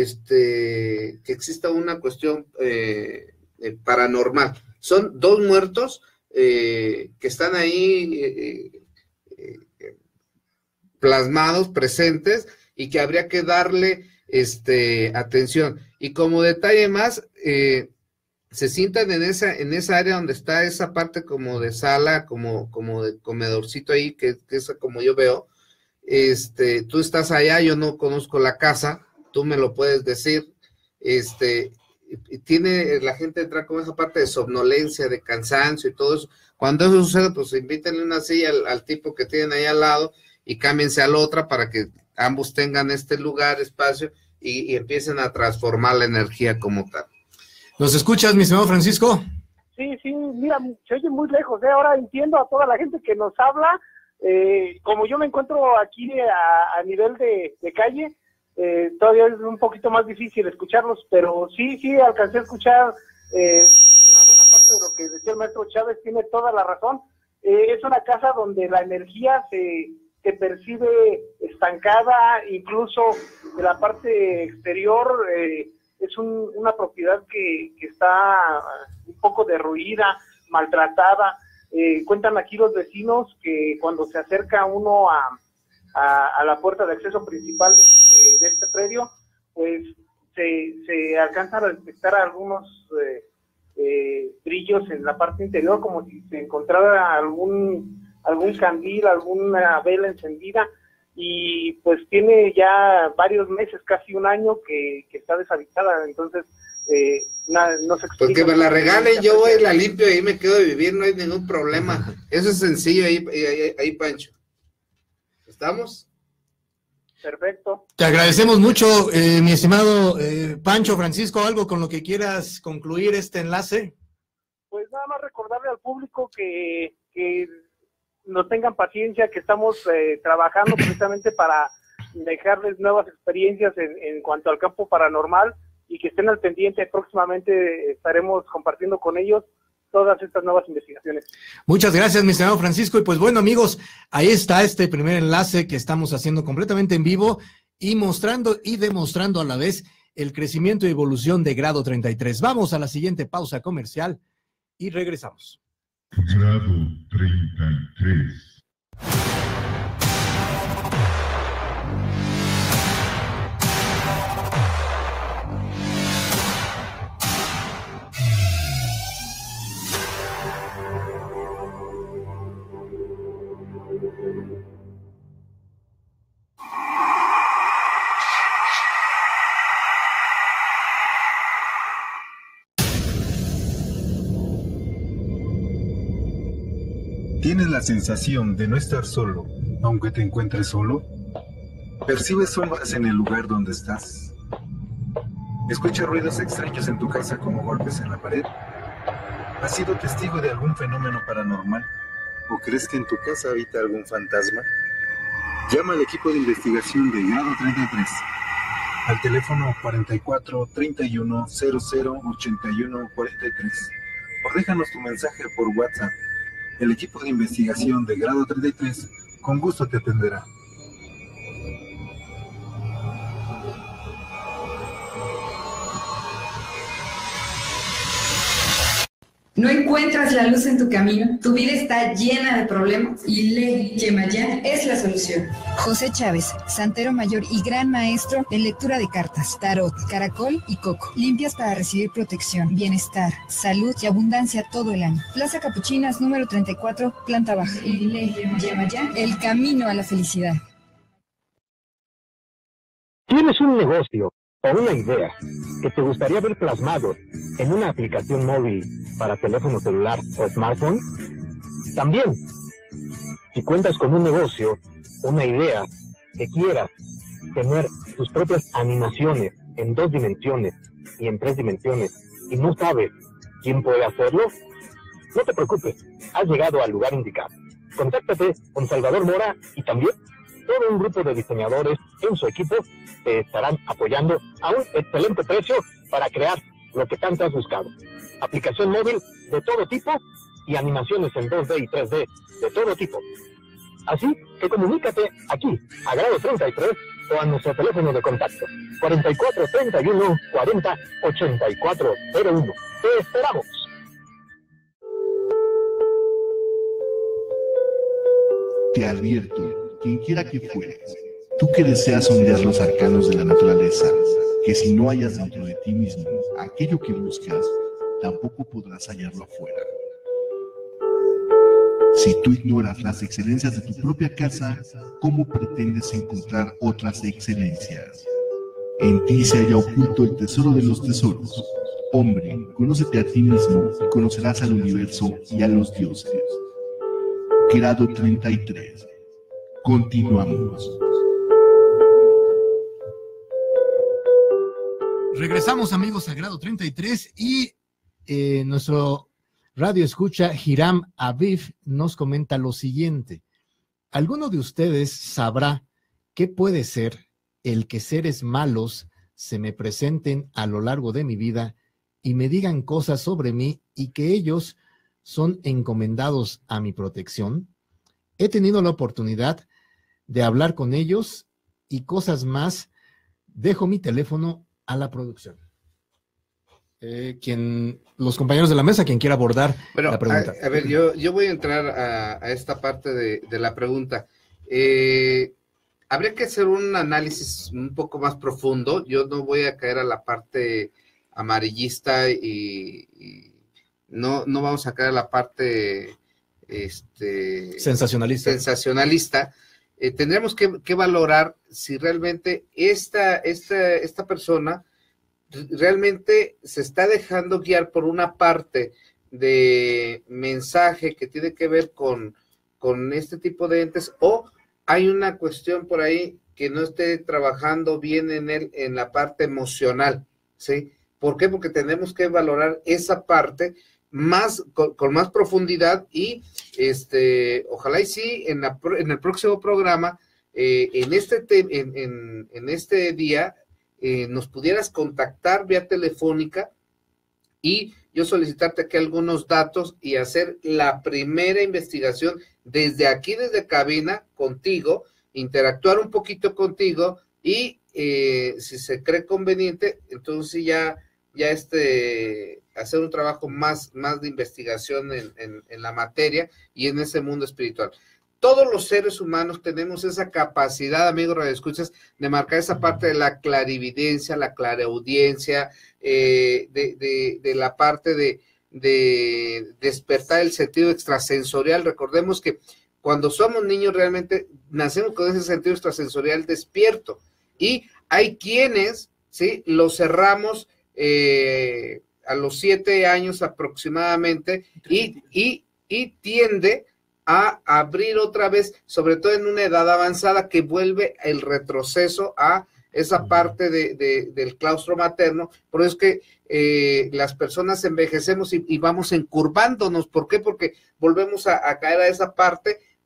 este, que exista una cuestión eh, eh, paranormal. Son dos muertos eh, que están ahí eh, eh, plasmados, presentes, y que habría que darle este, atención. Y como detalle más, eh, se sientan en esa, en esa área donde está esa parte como de sala, como, como de comedorcito ahí, que, que es como yo veo. Este, tú estás allá, yo no conozco la casa, tú me lo puedes decir, este, tiene la gente entra con esa parte de somnolencia, de cansancio y todo eso. Cuando eso sucede, pues invítenle una silla al, al tipo que tienen ahí al lado y cámbiense a la otra para que ambos tengan este lugar, espacio, y, y empiecen a transformar la energía como tal. ¿Nos escuchas, mi estimado Francisco? Sí, sí, mira, se oye muy lejos, ¿eh? Ahora entiendo a toda la gente que nos habla. Eh, como yo me encuentro aquí a, a nivel de, de calle, eh, todavía es un poquito más difícil escucharlos, pero sí, sí, alcancé a escuchar eh, una buena parte de lo que decía el maestro Chávez, tiene toda la razón. Eh, es una casa donde la energía se, se percibe estancada, incluso de la parte exterior, eh, es un, una propiedad que, que está un poco derruida, maltratada. Eh, cuentan aquí los vecinos que cuando se acerca uno a, a, a la puerta de acceso principal de, de este predio, pues se, se alcanzan a detectar algunos eh, eh, brillos en la parte interior, como si se encontrara algún, algún candil, alguna vela encendida, y pues tiene ya varios meses, casi un año que, que está deshabitada. Entonces Eh, no, no se explica. Porque me la regalen, yo voy y la limpio y ahí me quedo de vivir, no hay ningún problema. Eso es sencillo ahí, ahí, ahí Pancho. ¿Estamos? Perfecto. Te agradecemos mucho, eh, mi estimado eh, Pancho. Francisco, ¿algo con lo que quieras concluir este enlace? Pues nada más recordarle al público que, que nos tengan paciencia, que estamos eh, trabajando precisamente para dejarles nuevas experiencias en, en cuanto al campo paranormal, y que estén al pendiente. Próximamente estaremos compartiendo con ellos todas estas nuevas investigaciones. Muchas gracias, mi estimado Francisco. Y pues bueno, amigos, ahí está este primer enlace que estamos haciendo completamente en vivo y mostrando y demostrando a la vez el crecimiento y evolución de Grado treinta y tres. Vamos a la siguiente pausa comercial y regresamos. Grado treinta y tres. ¿Tienes la sensación de no estar solo, aunque te encuentres solo? ¿Percibes sombras en el lugar donde estás? ¿Escuchas ruidos extraños en tu casa como golpes en la pared? ¿Has sido testigo de algún fenómeno paranormal? ¿O crees que en tu casa habita algún fantasma? Llama al equipo de investigación de Grado treinta y tres al teléfono cuarenta y cuatro, treinta y uno, cero cero, ochenta y uno, cuarenta y tres o déjanos tu mensaje por WhatsApp. El equipo de investigación de Grado treinta y tres con gusto te atenderá. ¿No encuentras la luz en tu camino? ¿Tu vida está llena de problemas? Y Lee Yemayá es la solución. José Chávez, santero mayor y gran maestro en lectura de cartas, tarot, caracol y coco. Limpias para recibir protección, bienestar, salud y abundancia todo el año. Plaza Capuchinas, número treinta y cuatro, planta baja. Y Lee Yemayá, el camino a la felicidad. ¿Tienes un negocio o una idea que te gustaría ver plasmado en una aplicación móvil para teléfono celular o smartphone? También, si cuentas con un negocio, una idea que quieras tener tus propias animaciones en dos dimensiones y en tres dimensiones y no sabes quién puede hacerlo, no te preocupes, has llegado al lugar indicado. Contáctate con Salvador Mora y también todo un grupo de diseñadores en su equipo te estarán apoyando a un excelente precio para crear lo que tanto has buscado. Aplicación móvil de todo tipo y animaciones en dos D y tres D de todo tipo. Así que comunícate aquí, a Grado treinta y tres, o a nuestro teléfono de contacto, cuarenta y cuatro, treinta y uno, cuarenta, ochenta y cuatro cero uno. ¡Te esperamos! Te advierto, quien quiera que fueres, tú que deseas sondear los arcanos de la naturaleza, que si no hallas dentro de ti mismo aquello que buscas, tampoco podrás hallarlo afuera. Si tú ignoras las excelencias de tu propia casa, ¿cómo pretendes encontrar otras excelencias? En ti se halla oculto el tesoro de los tesoros. Hombre, conócete a ti mismo y conocerás al universo y a los dioses. Grado treinta y tres. Continuamos. Regresamos, amigos, a Grado treinta y tres y eh, nuestro radio escucha Hiram Aviv nos comenta lo siguiente. ¿Alguno de ustedes sabrá qué puede ser el que seres malos se me presenten a lo largo de mi vida y me digan cosas sobre mí y que ellos son encomendados a mi protección? He tenido la oportunidad de hablar con ellos y cosas más. Dejo mi teléfono a la producción. Eh, quien, los compañeros de la mesa, quien quiera abordar bueno, la pregunta. A, a ver, yo, yo voy a entrar a, a esta parte de, de la pregunta. Eh, habría que hacer un análisis un poco más profundo. Yo no voy a caer a la parte amarillista y, y no, no vamos a caer a la parte este, sensacionalista. sensacionalista. Eh, tendremos que, que valorar si realmente esta, esta, esta persona realmente se está dejando guiar por una parte de mensaje que tiene que ver con, con este tipo de entes, o hay una cuestión por ahí que no esté trabajando bien en él en la parte emocional, ¿sí? ¿Por qué? Porque tenemos que valorar esa parte más con, con más profundidad y este ojalá y sí en, la, en el próximo programa eh, en este te, en, en, en este día eh, nos pudieras contactar vía telefónica y yo solicitarte aquí algunos datos y hacer la primera investigación desde aquí, desde cabina, contigo, interactuar un poquito contigo y eh, si se cree conveniente, entonces ya ya este hacer un trabajo más, más de investigación en, en, en la materia y en ese mundo espiritual. Todos los seres humanos tenemos esa capacidad, amigos radioescuchas, de marcar esa parte de la clarividencia, la clareaudiencia, eh, de, de, de la parte de, de despertar el sentido extrasensorial. Recordemos que cuando somos niños realmente nacemos con ese sentido extrasensorial despierto y hay quienes, ¿sí?, lo cerramos eh, a los siete años aproximadamente y, y, y tiende a abrir otra vez, sobre todo en una edad avanzada, que vuelve el retroceso a esa parte de, de, del claustro materno. Por eso es que eh, las personas envejecemos y, y vamos encurvándonos. ¿Por qué? Porque volvemos a, a caer a esa parte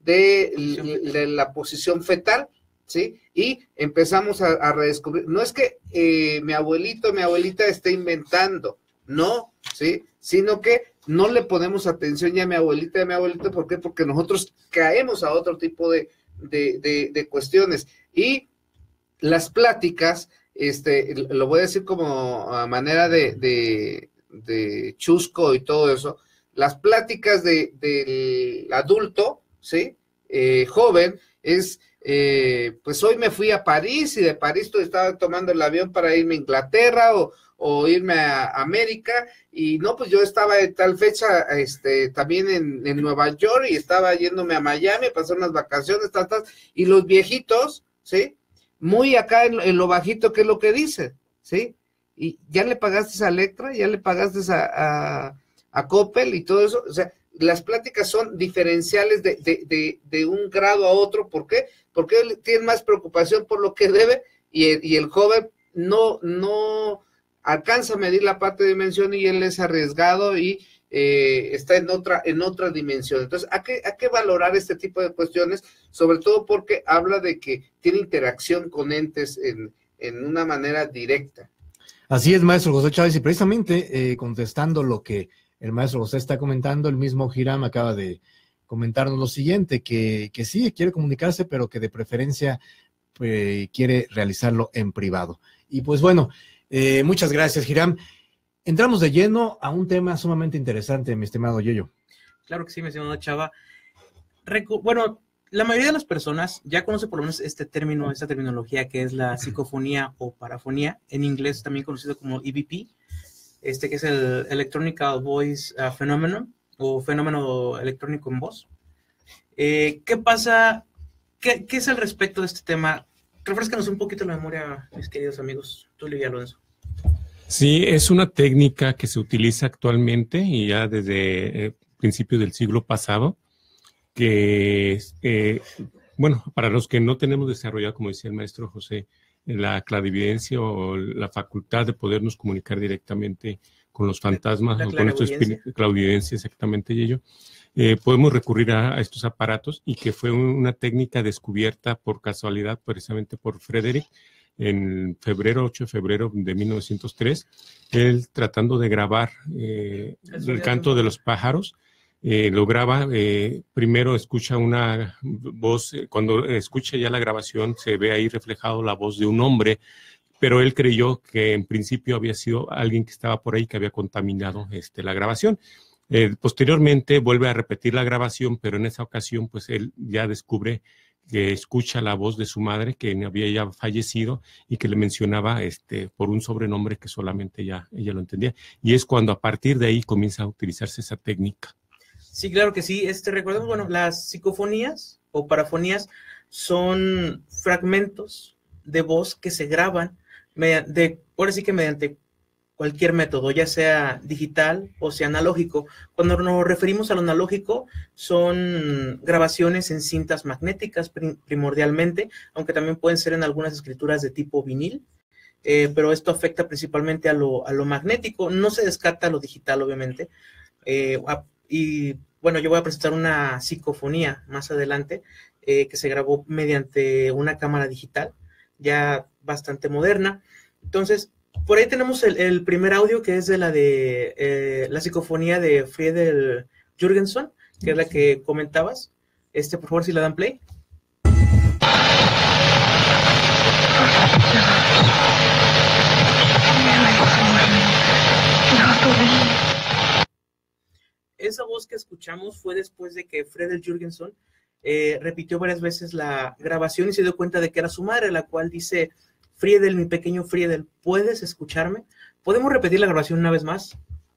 de, de la posición fetal, ¿sí? Y empezamos a, a redescubrir, no es que eh, mi abuelito, mi abuelita esté inventando, no, ¿sí? Sino que no le ponemos atención ya a mi abuelita y a mi abuelito, ¿por qué? Porque nosotros caemos a otro tipo de, de, de, de cuestiones. Y las pláticas, este, lo voy a decir como a manera de, de, de chusco y todo eso, las pláticas de, del adulto, ¿sí? Eh, joven, es, eh, pues hoy me fui a París y de París estaba tomando el avión para irme a Inglaterra o, o irme a América, y no, pues yo estaba en tal fecha este, también en, en Nueva York y estaba yéndome a Miami a pasar unas vacaciones, tal, tal, y los viejitos, ¿sí? Muy acá en, en lo bajito, ¿qué es lo que dicen? ¿Sí? Y ya le pagaste a Electra, ya le pagaste a, a, a Coppel y todo eso, o sea, las pláticas son diferenciales de, de, de, de un grado a otro, ¿por qué? Porque él tiene más preocupación por lo que debe y el, y el joven no, no alcanza a medir la parte de dimensión y él es arriesgado y eh, está en otra, en otra dimensión. Entonces, hay que, hay que valorar este tipo de cuestiones, sobre todo porque habla de que tiene interacción con entes en, en una manera directa. Así es, maestro José Chávez, y precisamente eh, contestando lo que el maestro José está comentando, el mismo Hiram acaba de comentarnos lo siguiente, que, que sí, quiere comunicarse, pero que de preferencia pues, quiere realizarlo en privado. Y pues bueno, eh, muchas gracias, Hiram. Entramos de lleno a un tema sumamente interesante, mi estimado Yeyo. Claro que sí, mi estimado Chava. Recu- bueno, la mayoría de las personas ya conoce por lo menos este término, esta terminología que es la psicofonía o parafonía, en inglés también conocido como E V P, este que es el Electronic Voice uh, Phenomenon o fenómeno electrónico en voz. Eh, ¿Qué pasa? ¿Qué, ¿Qué es al respecto de este tema? Refrescanos un poquito la memoria, mis queridos amigos, Tulio y Alonso. Sí, es una técnica que se utiliza actualmente y ya desde eh, principios del siglo pasado, que, eh, bueno, para los que no tenemos desarrollado, como decía el maestro José, la clarividencia o la facultad de podernos comunicar directamente con los fantasmas la o con estos espíritus, clarividencia exactamente, y ello, eh, podemos recurrir a, a estos aparatos, y que fue una técnica descubierta por casualidad precisamente por Frederick en febrero, ocho de febrero de mil novecientos tres, él tratando de grabar eh, el canto de los pájaros. Eh, lo graba, eh, primero escucha una voz, eh, cuando escucha ya la grabación se ve ahí reflejado la voz de un hombre, pero él creyó que en principio había sido alguien que estaba por ahí que había contaminado este, la grabación. Eh, posteriormente vuelve a repetir la grabación, pero en esa ocasión pues él ya descubre que escucha la voz de su madre, que había ya fallecido y que le mencionaba este, por un sobrenombre que solamente ella, ella lo entendía. Y es cuando a partir de ahí comienza a utilizarse esa técnica. Sí, claro que sí. Este, recordemos, bueno, las psicofonías o parafonías son fragmentos de voz que se graban mediante, ahora sí que mediante cualquier método, ya sea digital o sea analógico. Cuando nos referimos a lo analógico, son grabaciones en cintas magnéticas prim- primordialmente, aunque también pueden ser en algunas escrituras de tipo vinil, eh, pero esto afecta principalmente a lo, a lo magnético. No se descarta lo digital, obviamente. Eh, a, y bueno, yo voy a presentar una psicofonía más adelante eh, que se grabó mediante una cámara digital, ya bastante moderna. Entonces, por ahí tenemos el, el primer audio, que es de la de eh, la psicofonía de Friedel Jürgenson, que es la que comentabas. Este, por favor, si le dan play. Esa voz que escuchamos fue después de que Friedel Jürgenson eh, repitió varias veces la grabación y se dio cuenta de que era su madre, la cual dice: Friedel, mi pequeño Friedel, ¿puedes escucharme? ¿Podemos repetir la grabación una vez más?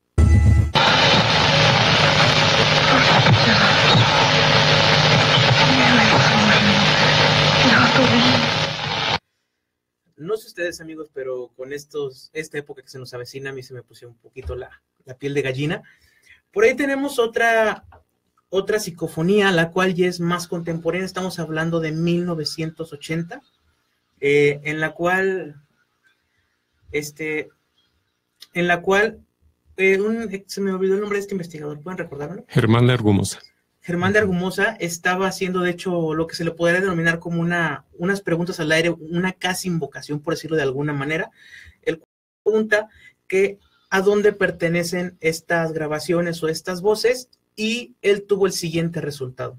No sé ustedes, amigos, pero con estos, esta época que se nos avecina, a mí se me puso un poquito la, la piel de gallina. Por ahí tenemos otra, otra psicofonía, la cual ya es más contemporánea. Estamos hablando de mil novecientos ochenta, eh, en la cual, este, en la cual, eh, un, se me olvidó el nombre de este investigador, ¿pueden recordármelo? Germán Argumosa. Germán de Argumosa estaba haciendo, de hecho, lo que se le podría denominar como una, unas preguntas al aire, una casi invocación, por decirlo de alguna manera. Él pregunta que a dónde pertenecen estas grabaciones o estas voces, y él tuvo el siguiente resultado.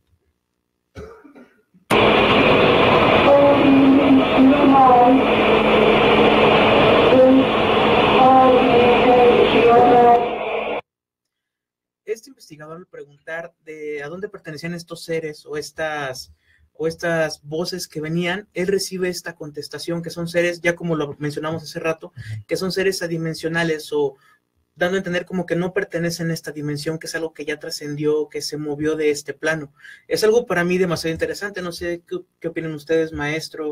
Este investigador, al preguntar de a dónde pertenecían estos seres o estas, o estas voces que venían, él recibe esta contestación, que son seres, ya como lo mencionamos hace rato, que son seres adimensionales, o dando a entender como que no pertenecen a esta dimensión, que es algo que ya trascendió, que se movió de este plano. Es algo para mí demasiado interesante. No sé qué, qué opinan ustedes, maestro,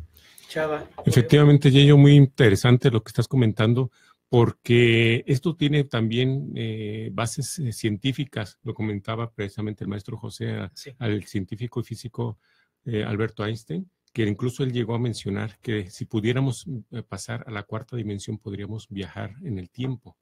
Chava. Efectivamente, Yeyo, muy interesante lo que estás comentando, porque esto tiene también eh, bases eh, científicas. Lo comentaba precisamente el maestro José a, Sí. al científico y físico eh, Alberto Einstein, que incluso él llegó a mencionar que si pudiéramos eh, pasar a la cuarta dimensión, podríamos viajar en el tiempo.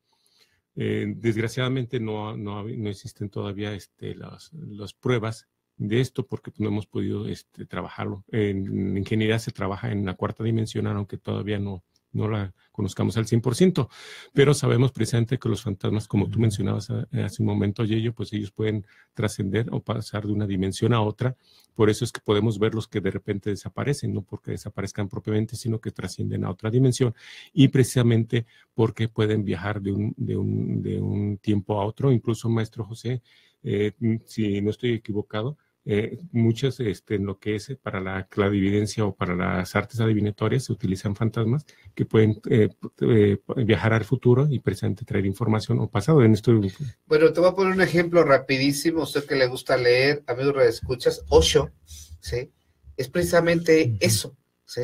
Eh, desgraciadamente no, no, no existen todavía este, las, las pruebas de esto, porque no hemos podido este, trabajarlo. En ingeniería se trabaja en la cuarta dimensión, aunque todavía no, no la conozcamos al cien por ciento, pero sabemos precisamente que los fantasmas, como tú mencionabas hace un momento, Yeyo, pues ellos pueden trascender o pasar de una dimensión a otra. Por eso es que podemos ver los que de repente desaparecen, no porque desaparezcan propiamente, sino que trascienden a otra dimensión, y precisamente porque pueden viajar de un, de un, de un tiempo a otro. Incluso, maestro José, eh, si no estoy equivocado, Eh, muchas este, en lo que es para la clarividencia o para las artes adivinatorias se utilizan fantasmas que pueden eh, eh, viajar al futuro y precisamente traer información o pasado. En esto... Bueno, te voy a poner un ejemplo rapidísimo. Usted que le gusta leer, amigos radioescuchas, Osho, ¿sí? Es precisamente eso, ¿sí?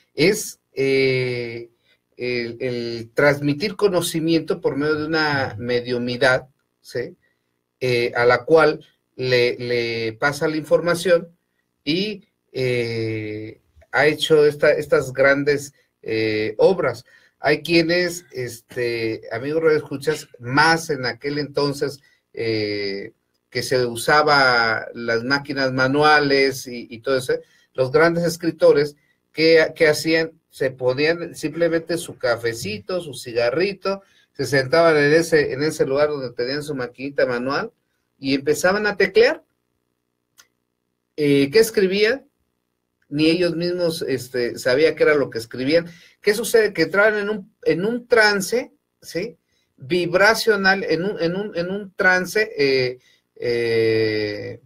Es eh, el, el transmitir conocimiento por medio de una mediumidad, ¿sí? Eh, a la cual Le, le pasa la información y eh, ha hecho esta, estas grandes eh, obras. Hay quienes, este, amigos radioescuchas, más en aquel entonces eh, que se usaba las máquinas manuales y, y todo eso, los grandes escritores que, que hacían, se ponían simplemente su cafecito, su cigarrito, se sentaban en ese, en ese lugar donde tenían su maquinita manual y empezaban a teclear. Eh, ¿Qué escribían? Ni ellos mismos este, sabían qué era lo que escribían. ¿Qué sucede? Que entraban en un, en un trance, ¿sí? Vibracional, en un, en un, en un trance eh, eh,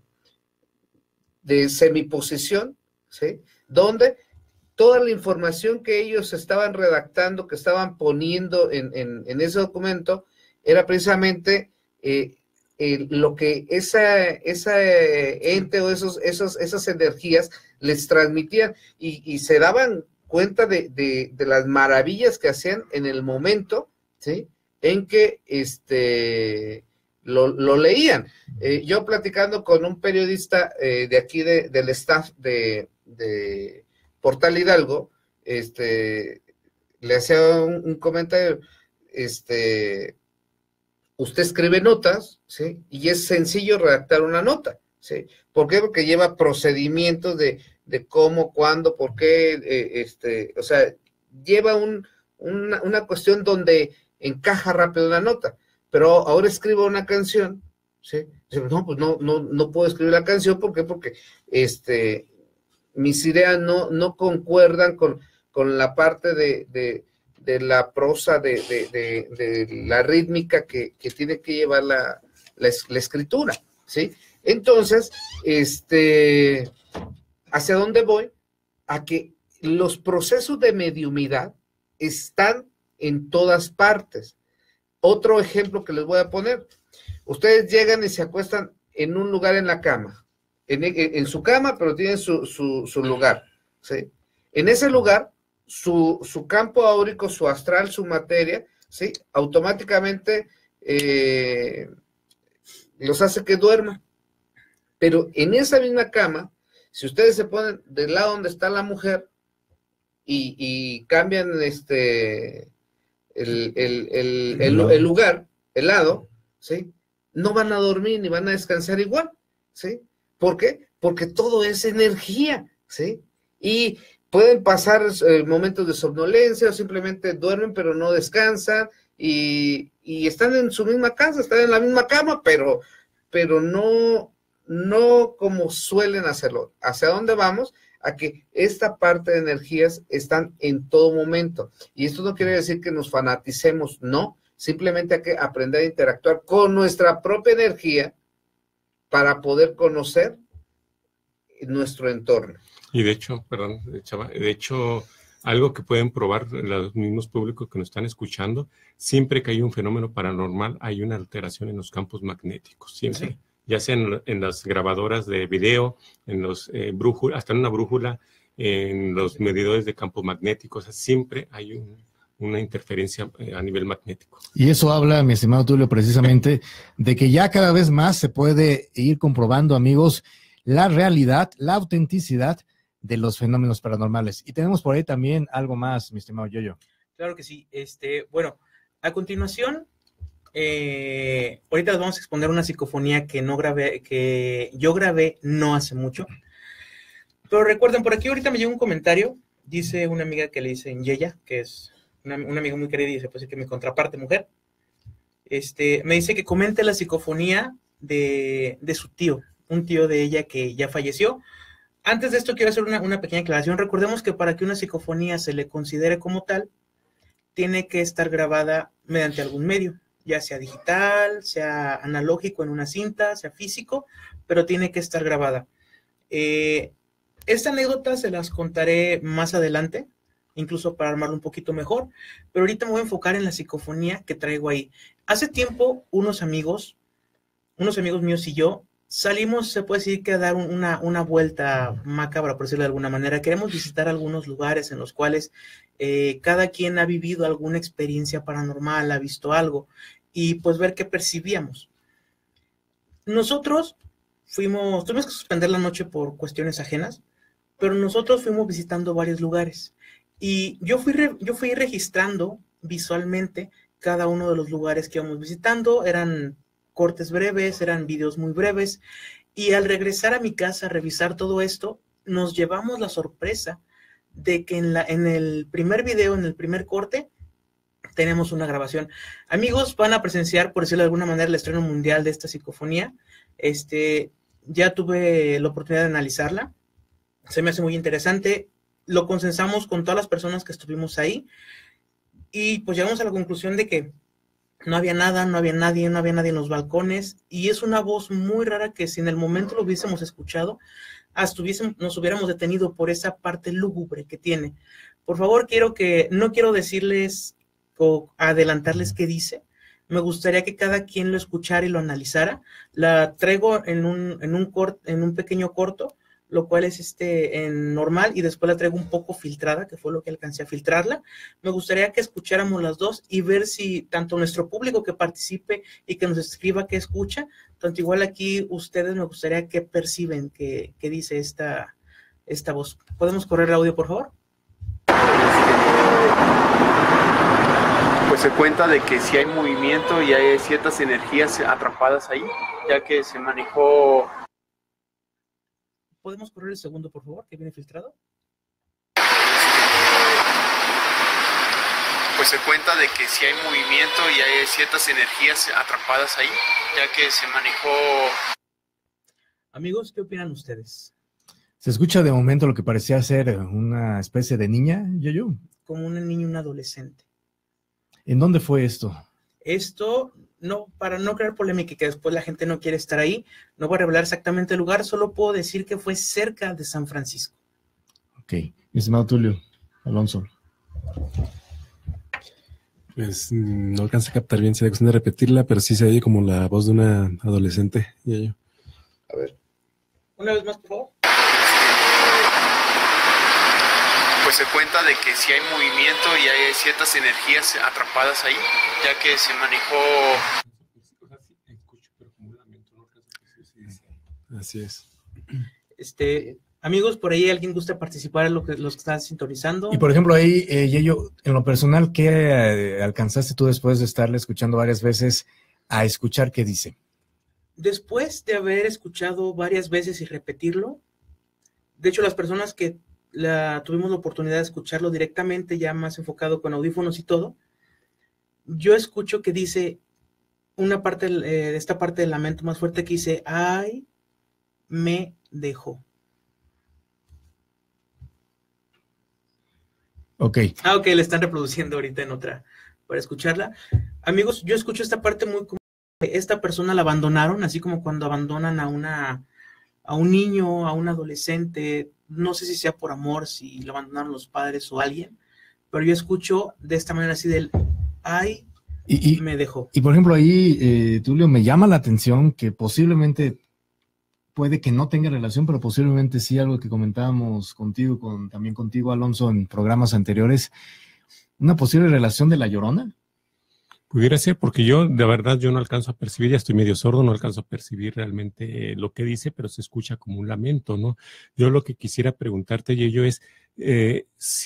de semiposición, ¿sí? Donde toda la información que ellos estaban redactando, que estaban poniendo en, en, en ese documento, era precisamente eh, eh, lo que esa, esa ente o esos, esos, esas energías les transmitían y, y se daban cuenta de, de, de las maravillas que hacían en el momento, ¿sí? En que este, lo, lo leían. Eh, yo platicando con un periodista eh, de aquí de, del staff de, de Portal Hidalgo, este, le hacía un, un comentario, este, usted escribe notas, ¿sí? Y es sencillo redactar una nota, ¿sí? ¿Por qué? Porque lleva procedimientos de, de cómo, cuándo, por qué, eh, este, o sea, lleva un, una, una cuestión donde encaja rápido una nota, pero ahora escribo una canción, ¿sí? No, pues no, no, no puedo escribir la canción, ¿por qué? Porque este, mis ideas no, no concuerdan con, con la parte de, de, de la prosa, de, de, de, de la rítmica que, que tiene que llevar la, la, la escritura, ¿sí? Entonces, este, ¿hacia dónde voy? A que los procesos de mediumidad están en todas partes. Otro ejemplo que les voy a poner, ustedes llegan y se acuestan en un lugar en la cama, en, en, en su cama, pero tienen su, su, su lugar, ¿sí? En ese lugar, su, su campo áurico, su astral, su materia, ¿sí? Automáticamente eh, los hace que duerman. Pero en esa misma cama, si ustedes se ponen del lado donde está la mujer y, y cambian este el, el, el, el, el lugar, el lado, ¿sí? No van a dormir ni van a descansar igual. ¿sí? ¿Por qué? Porque todo es energía, ¿sí? Y pueden pasar eh, momentos de somnolencia o simplemente duermen pero no descansan y, y están en su misma casa, están en la misma cama, pero, pero no, no como suelen hacerlo. ¿Hacia dónde vamos? A que esta parte de energías están en todo momento. Y esto no quiere decir que nos fanaticemos, no. Simplemente hay que aprender a interactuar con nuestra propia energía para poder conocer nuestro entorno. Y de hecho, perdón, Chava, de hecho, algo que pueden probar los mismos públicos que nos están escuchando, siempre que hay un fenómeno paranormal, hay una alteración en los campos magnéticos, siempre. Sí. Ya sea en, en las grabadoras de video, en los eh, brújulas, hasta en una brújula, en los medidores de campos magnéticos, o sea, siempre hay un, una interferencia eh, a nivel magnético. Y eso habla, mi estimado Tulio, precisamente de que ya cada vez más se puede ir comprobando, amigos, la realidad, la autenticidad de los fenómenos paranormales. Y tenemos por ahí también algo más, mi estimado Yoyo. Claro que sí. Este, bueno, a continuación, eh, ahorita les vamos a exponer una psicofonía que no grabé, que yo grabé no hace mucho. Pero recuerden, por aquí ahorita me llegó un comentario, dice una amiga que le dicen Yeya, que es una, una amiga muy querida y dice, pues, que mi contraparte mujer, este, me dice que comente la psicofonía de, de su tío, un tío de ella que ya falleció. Antes de esto quiero hacer una, una pequeña aclaración. Recordemos que para que una psicofonía se le considere como tal, tiene que estar grabada mediante algún medio, ya sea digital, sea analógico en una cinta, sea físico, pero tiene que estar grabada. Eh, esta anécdota se las contaré más adelante, incluso para armarlo un poquito mejor, pero ahorita me voy a enfocar en la psicofonía que traigo ahí. Hace tiempo, unos amigos, unos amigos míos y yo, salimos, se puede decir que a dar una, una vuelta macabra, por decirlo de alguna manera. Queremos visitar algunos lugares en los cuales eh, cada quien ha vivido alguna experiencia paranormal, ha visto algo, y pues ver qué percibíamos. Nosotros fuimos, tuvimos que suspender la noche por cuestiones ajenas, pero nosotros fuimos visitando varios lugares, y yo fui, re, yo fui registrando visualmente cada uno de los lugares que íbamos visitando. Eran cortes breves, eran videos muy breves, y al regresar a mi casa a revisar todo esto, nos llevamos la sorpresa de que en, la, en el primer video, en el primer corte, tenemos una grabación. Amigos, van a presenciar, por decirlo de alguna manera, el estreno mundial de esta psicofonía. Este, ya tuve la oportunidad de analizarla, se me hace muy interesante, lo consensamos con todas las personas que estuvimos ahí, y pues llegamos a la conclusión de que no había nada, no había nadie, no había nadie en los balcones, y es una voz muy rara que si en el momento lo hubiésemos escuchado, hasta hubiésemos, nos hubiéramos detenido por esa parte lúgubre que tiene. Por favor, quiero que, no quiero decirles o adelantarles qué dice, me gustaría que cada quien lo escuchara y lo analizara. La traigo en un, en un, cort, en un pequeño corto, lo cual es este en normal, y después la traigo un poco filtrada, que fue lo que alcancé a filtrarla. Me gustaría que escucháramos las dos y ver si tanto nuestro público que participe y que nos escriba qué escucha, tanto igual aquí ustedes me gustaría que perciben qué, qué dice esta, esta voz. ¿Podemos correr el audio, por favor? Pues se cuenta de que si hay movimiento y hay ciertas energías atrapadas ahí, ya que se manejó... ¿Podemos correr el segundo, por favor, que viene filtrado? Pues se cuenta de que si hay movimiento y hay ciertas energías atrapadas ahí, ya que se manejó... Amigos, ¿qué opinan ustedes? Se escucha de momento lo que parecía ser una especie de niña, Yoyo. Como un niño, un adolescente. ¿En dónde fue esto? Esto, no, para no crear polémica y que después la gente no quiere estar ahí, no voy a revelar exactamente el lugar, solo puedo decir que fue cerca de San Francisco. Ok, mi estimado Tulio Alonso. Pues no alcancé a captar bien, se da cuestión de repetirla, pero sí se oye como la voz de una adolescente. Y yo. A ver. Una vez más, por favor. Pues se cuenta de que si hay movimiento y hay ciertas energías atrapadas ahí, ya que se manejó... Así es. Este, amigos, por ahí alguien gusta participar en lo que los que están sintonizando. Y por ejemplo ahí, eh, Yeyo, en lo personal, ¿qué eh, alcanzaste tú después de estarle escuchando varias veces a escuchar qué dice? después de haber escuchado varias veces y repetirlo, de hecho las personas que la, tuvimos la oportunidad de escucharlo directamente, ya más enfocado con audífonos y todo, yo escucho que dice una parte, eh, de esta parte del lamento más fuerte que dice, ay, me dejó. Ok. Ah, ok, le están reproduciendo ahorita en otra para escucharla. Amigos, yo escucho esta parte muy como esta persona la abandonaron, así como cuando abandonan a una a un niño, a un adolescente, no sé si sea por amor, si lo abandonaron los padres o alguien, pero yo escucho de esta manera así del, ay, y, y me dejó. Y por ejemplo ahí, eh, Tulio, me llama la atención que posiblemente, puede que no tenga relación, pero posiblemente sí, algo que comentábamos contigo, con, también contigo, Alonso, en programas anteriores, una posible relación de La Llorona. Pudiera ser, porque yo, de verdad, yo no alcanzo a percibir, ya estoy medio sordo, no alcanzo a percibir realmente eh, lo que dice, pero se escucha como un lamento, ¿no? Yo lo que quisiera preguntarte, Yeyo, es eh,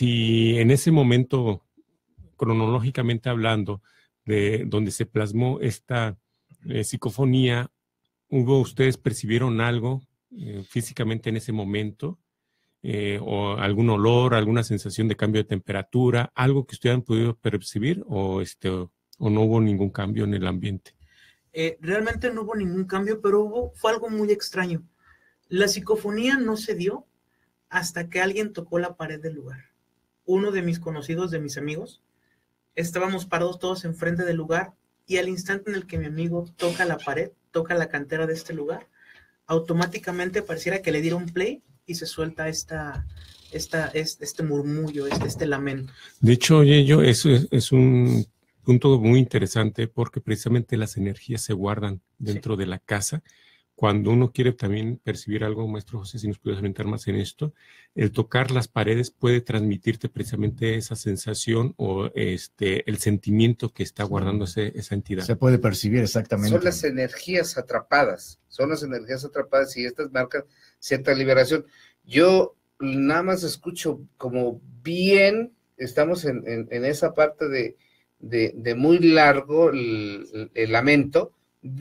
si en ese momento, cronológicamente hablando, de donde se plasmó esta eh, psicofonía, ¿hubo, ustedes percibieron algo eh, físicamente en ese momento? Eh, o algún olor, alguna sensación de cambio de temperatura, algo que ustedes han podido percibir, o este... o no hubo ningún cambio en el ambiente? Eh, realmente no hubo ningún cambio, pero hubo, fue algo muy extraño. La psicofonía no se dio hasta que alguien tocó la pared del lugar. Uno de mis conocidos, de mis amigos, estábamos parados todos enfrente del lugar y al instante en el que mi amigo toca la pared, toca la cantera de este lugar, automáticamente pareciera que le diera un play y se suelta esta, esta, este, este murmullo, este, este lamento. De hecho, oye, yo, eso es, es un punto muy interesante porque precisamente las energías se guardan dentro sí. de la casa. Cuando uno quiere también percibir algo, maestro José, si nos puedes orientar más en esto, el tocar las paredes puede transmitirte precisamente esa sensación o este el sentimiento que está guardando ese, esa entidad. Se puede percibir exactamente. Son las energías atrapadas, son las energías atrapadas y estas marcan cierta liberación. Yo nada más escucho como bien, estamos en, en, en esa parte de De, de muy largo el, el, el lamento,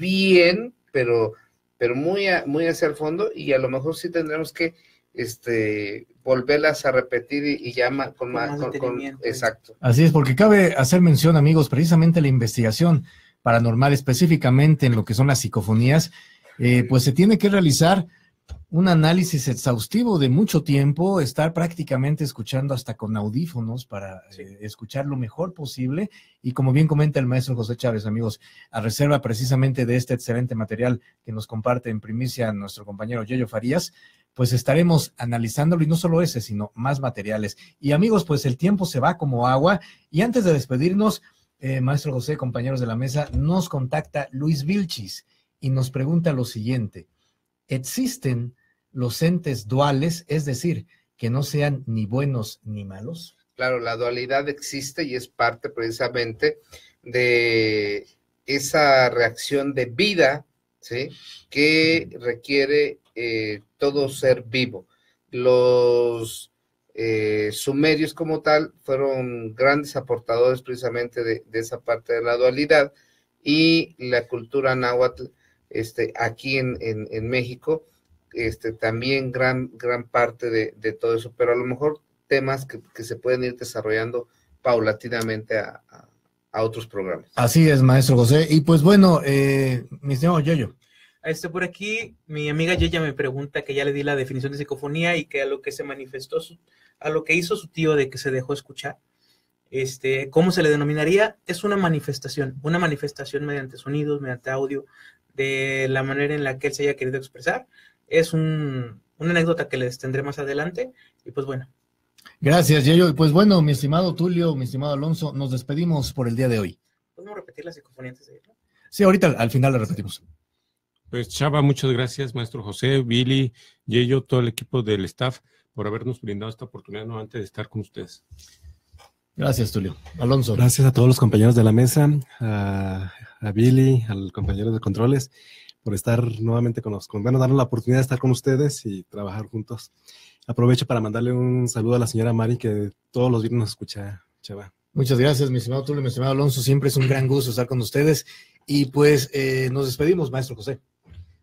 bien, pero, pero muy, a, muy hacia el fondo, y a lo mejor sí tendremos que este, volverlas a repetir y, y ya ma, con, con más con, con, exacto. Así es, porque cabe hacer mención, amigos, precisamente la investigación paranormal, específicamente en lo que son las psicofonías, eh, pues se tiene que realizar un análisis exhaustivo de mucho tiempo, estar prácticamente escuchando hasta con audífonos para sí. eh, escuchar lo mejor posible, y como bien comenta el maestro José Chávez, amigos, a reserva precisamente de este excelente material que nos comparte en primicia nuestro compañero Yeyo Farías, pues estaremos analizándolo, y no solo ese, sino más materiales. Y amigos, pues el tiempo se va como agua, y antes de despedirnos, eh, maestro José, compañeros de la mesa, nos contacta Luis Vilchis y nos pregunta lo siguiente: ¿existen los entes duales, es decir, que no sean ni buenos ni malos? Claro, la dualidad existe y es parte precisamente de esa reacción de vida, ¿sí?, que requiere eh, todo ser vivo. Los eh, sumerios como tal fueron grandes aportadores precisamente de, de esa parte de la dualidad, y la cultura náhuatl este, aquí en, en, en México, Este, también gran, gran parte de, de todo eso, pero a lo mejor temas que, que se pueden ir desarrollando paulatinamente a, a, a otros programas. Así es, maestro José. Y pues bueno, eh, mi señor Yeyo. Este, por aquí, mi amiga Yeya me pregunta, que ya le di la definición de psicofonía y que a lo que se manifestó, su, a lo que hizo su tío de que se dejó escuchar, este, ¿cómo se le denominaría? Es una manifestación, una manifestación mediante sonidos, mediante audio, de la manera en la que él se haya querido expresar. Es un, una anécdota que les tendré más adelante, y pues bueno. Gracias, Yeyo. Pues bueno, mi estimado Tulio, mi estimado Alonso, nos despedimos por el día de hoy. ¿Podemos repetir la psicofonía antes de ir? Sí, ahorita al final la repetimos. Pues Chava, muchas gracias, maestro José, Billy, Yeyo, todo el equipo del staff, por habernos brindado esta oportunidad nuevamente de estar con ustedes. Gracias, Tulio. Alonso. Gracias a todos los compañeros de la mesa, a, a Billy, al compañero de controles, por estar nuevamente con nosotros, bueno, darnos la oportunidad de estar con ustedes y trabajar juntos. Aprovecho para mandarle un saludo a la señora Mari, que todos los viernes nos escucha, Chava. Muchas gracias, mi estimado Tulio, mi estimado Alonso, siempre es un gran gusto estar con ustedes, y pues eh, nos despedimos, maestro José.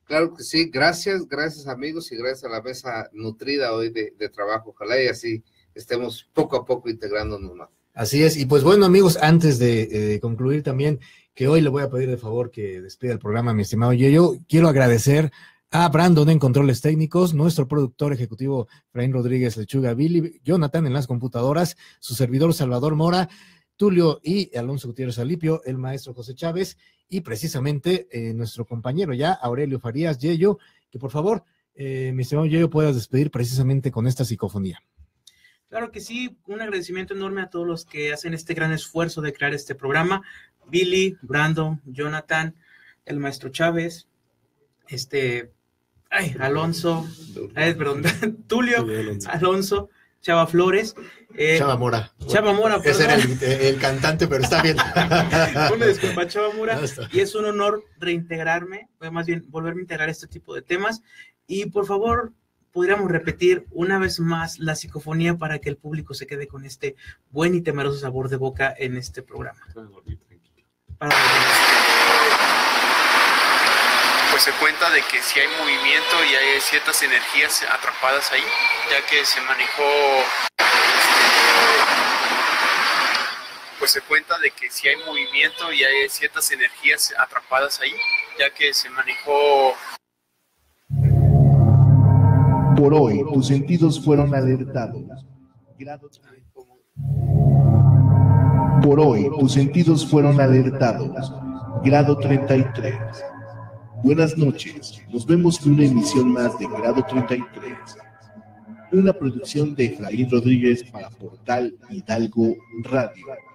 Claro que sí, gracias, gracias amigos y gracias a la mesa nutrida hoy de, de trabajo. Ojalá y así estemos poco a poco integrándonos más. Así es, y pues bueno amigos, antes de eh, concluir también, que hoy le voy a pedir de favor que despida el programa, mi estimado Yeyo, quiero agradecer a Brandon en controles técnicos, nuestro productor ejecutivo Efraín Rodríguez Lechuga, Billy, Jonathan en las computadoras, su servidor Salvador Mora, Tulio y Alonso Gutiérrez Alipio, el maestro José Chávez, y precisamente eh, nuestro compañero ya, Aurelio Farías, Yeyo, que por favor, eh, mi estimado Yeyo, puedas despedir precisamente con esta psicofonía. Claro que sí, un agradecimiento enorme a todos los que hacen este gran esfuerzo de crear este programa, Billy, Brandon, Jonathan, el maestro Chávez, este, ay, Alonso, ay, perdón, Tulio, Alonso, Chava Flores. Eh, Chava Mora. Chava Mora, ese era el, el cantante, pero está bien. Una disculpa, Chava Mora, y es un honor reintegrarme, más bien volverme a integrar este tipo de temas, y por favor, podríamos repetir una vez más la psicofonía para que el público se quede con este buen y temeroso sabor de boca en este programa. Para pues se cuenta de que si hay movimiento y hay ciertas energías atrapadas ahí, ya que se manejó, pues se cuenta de que si hay movimiento y hay ciertas energías atrapadas ahí, ya que se manejó. Por hoy, tus sentidos fueron alertados. Grado... Por hoy, tus sentidos fueron alertados. Grado treinta y tres. Buenas noches. Nos vemos en una emisión más de Grado treinta y tres. Una producción de Efraín Rodríguez para Portal Hidalgo Radio.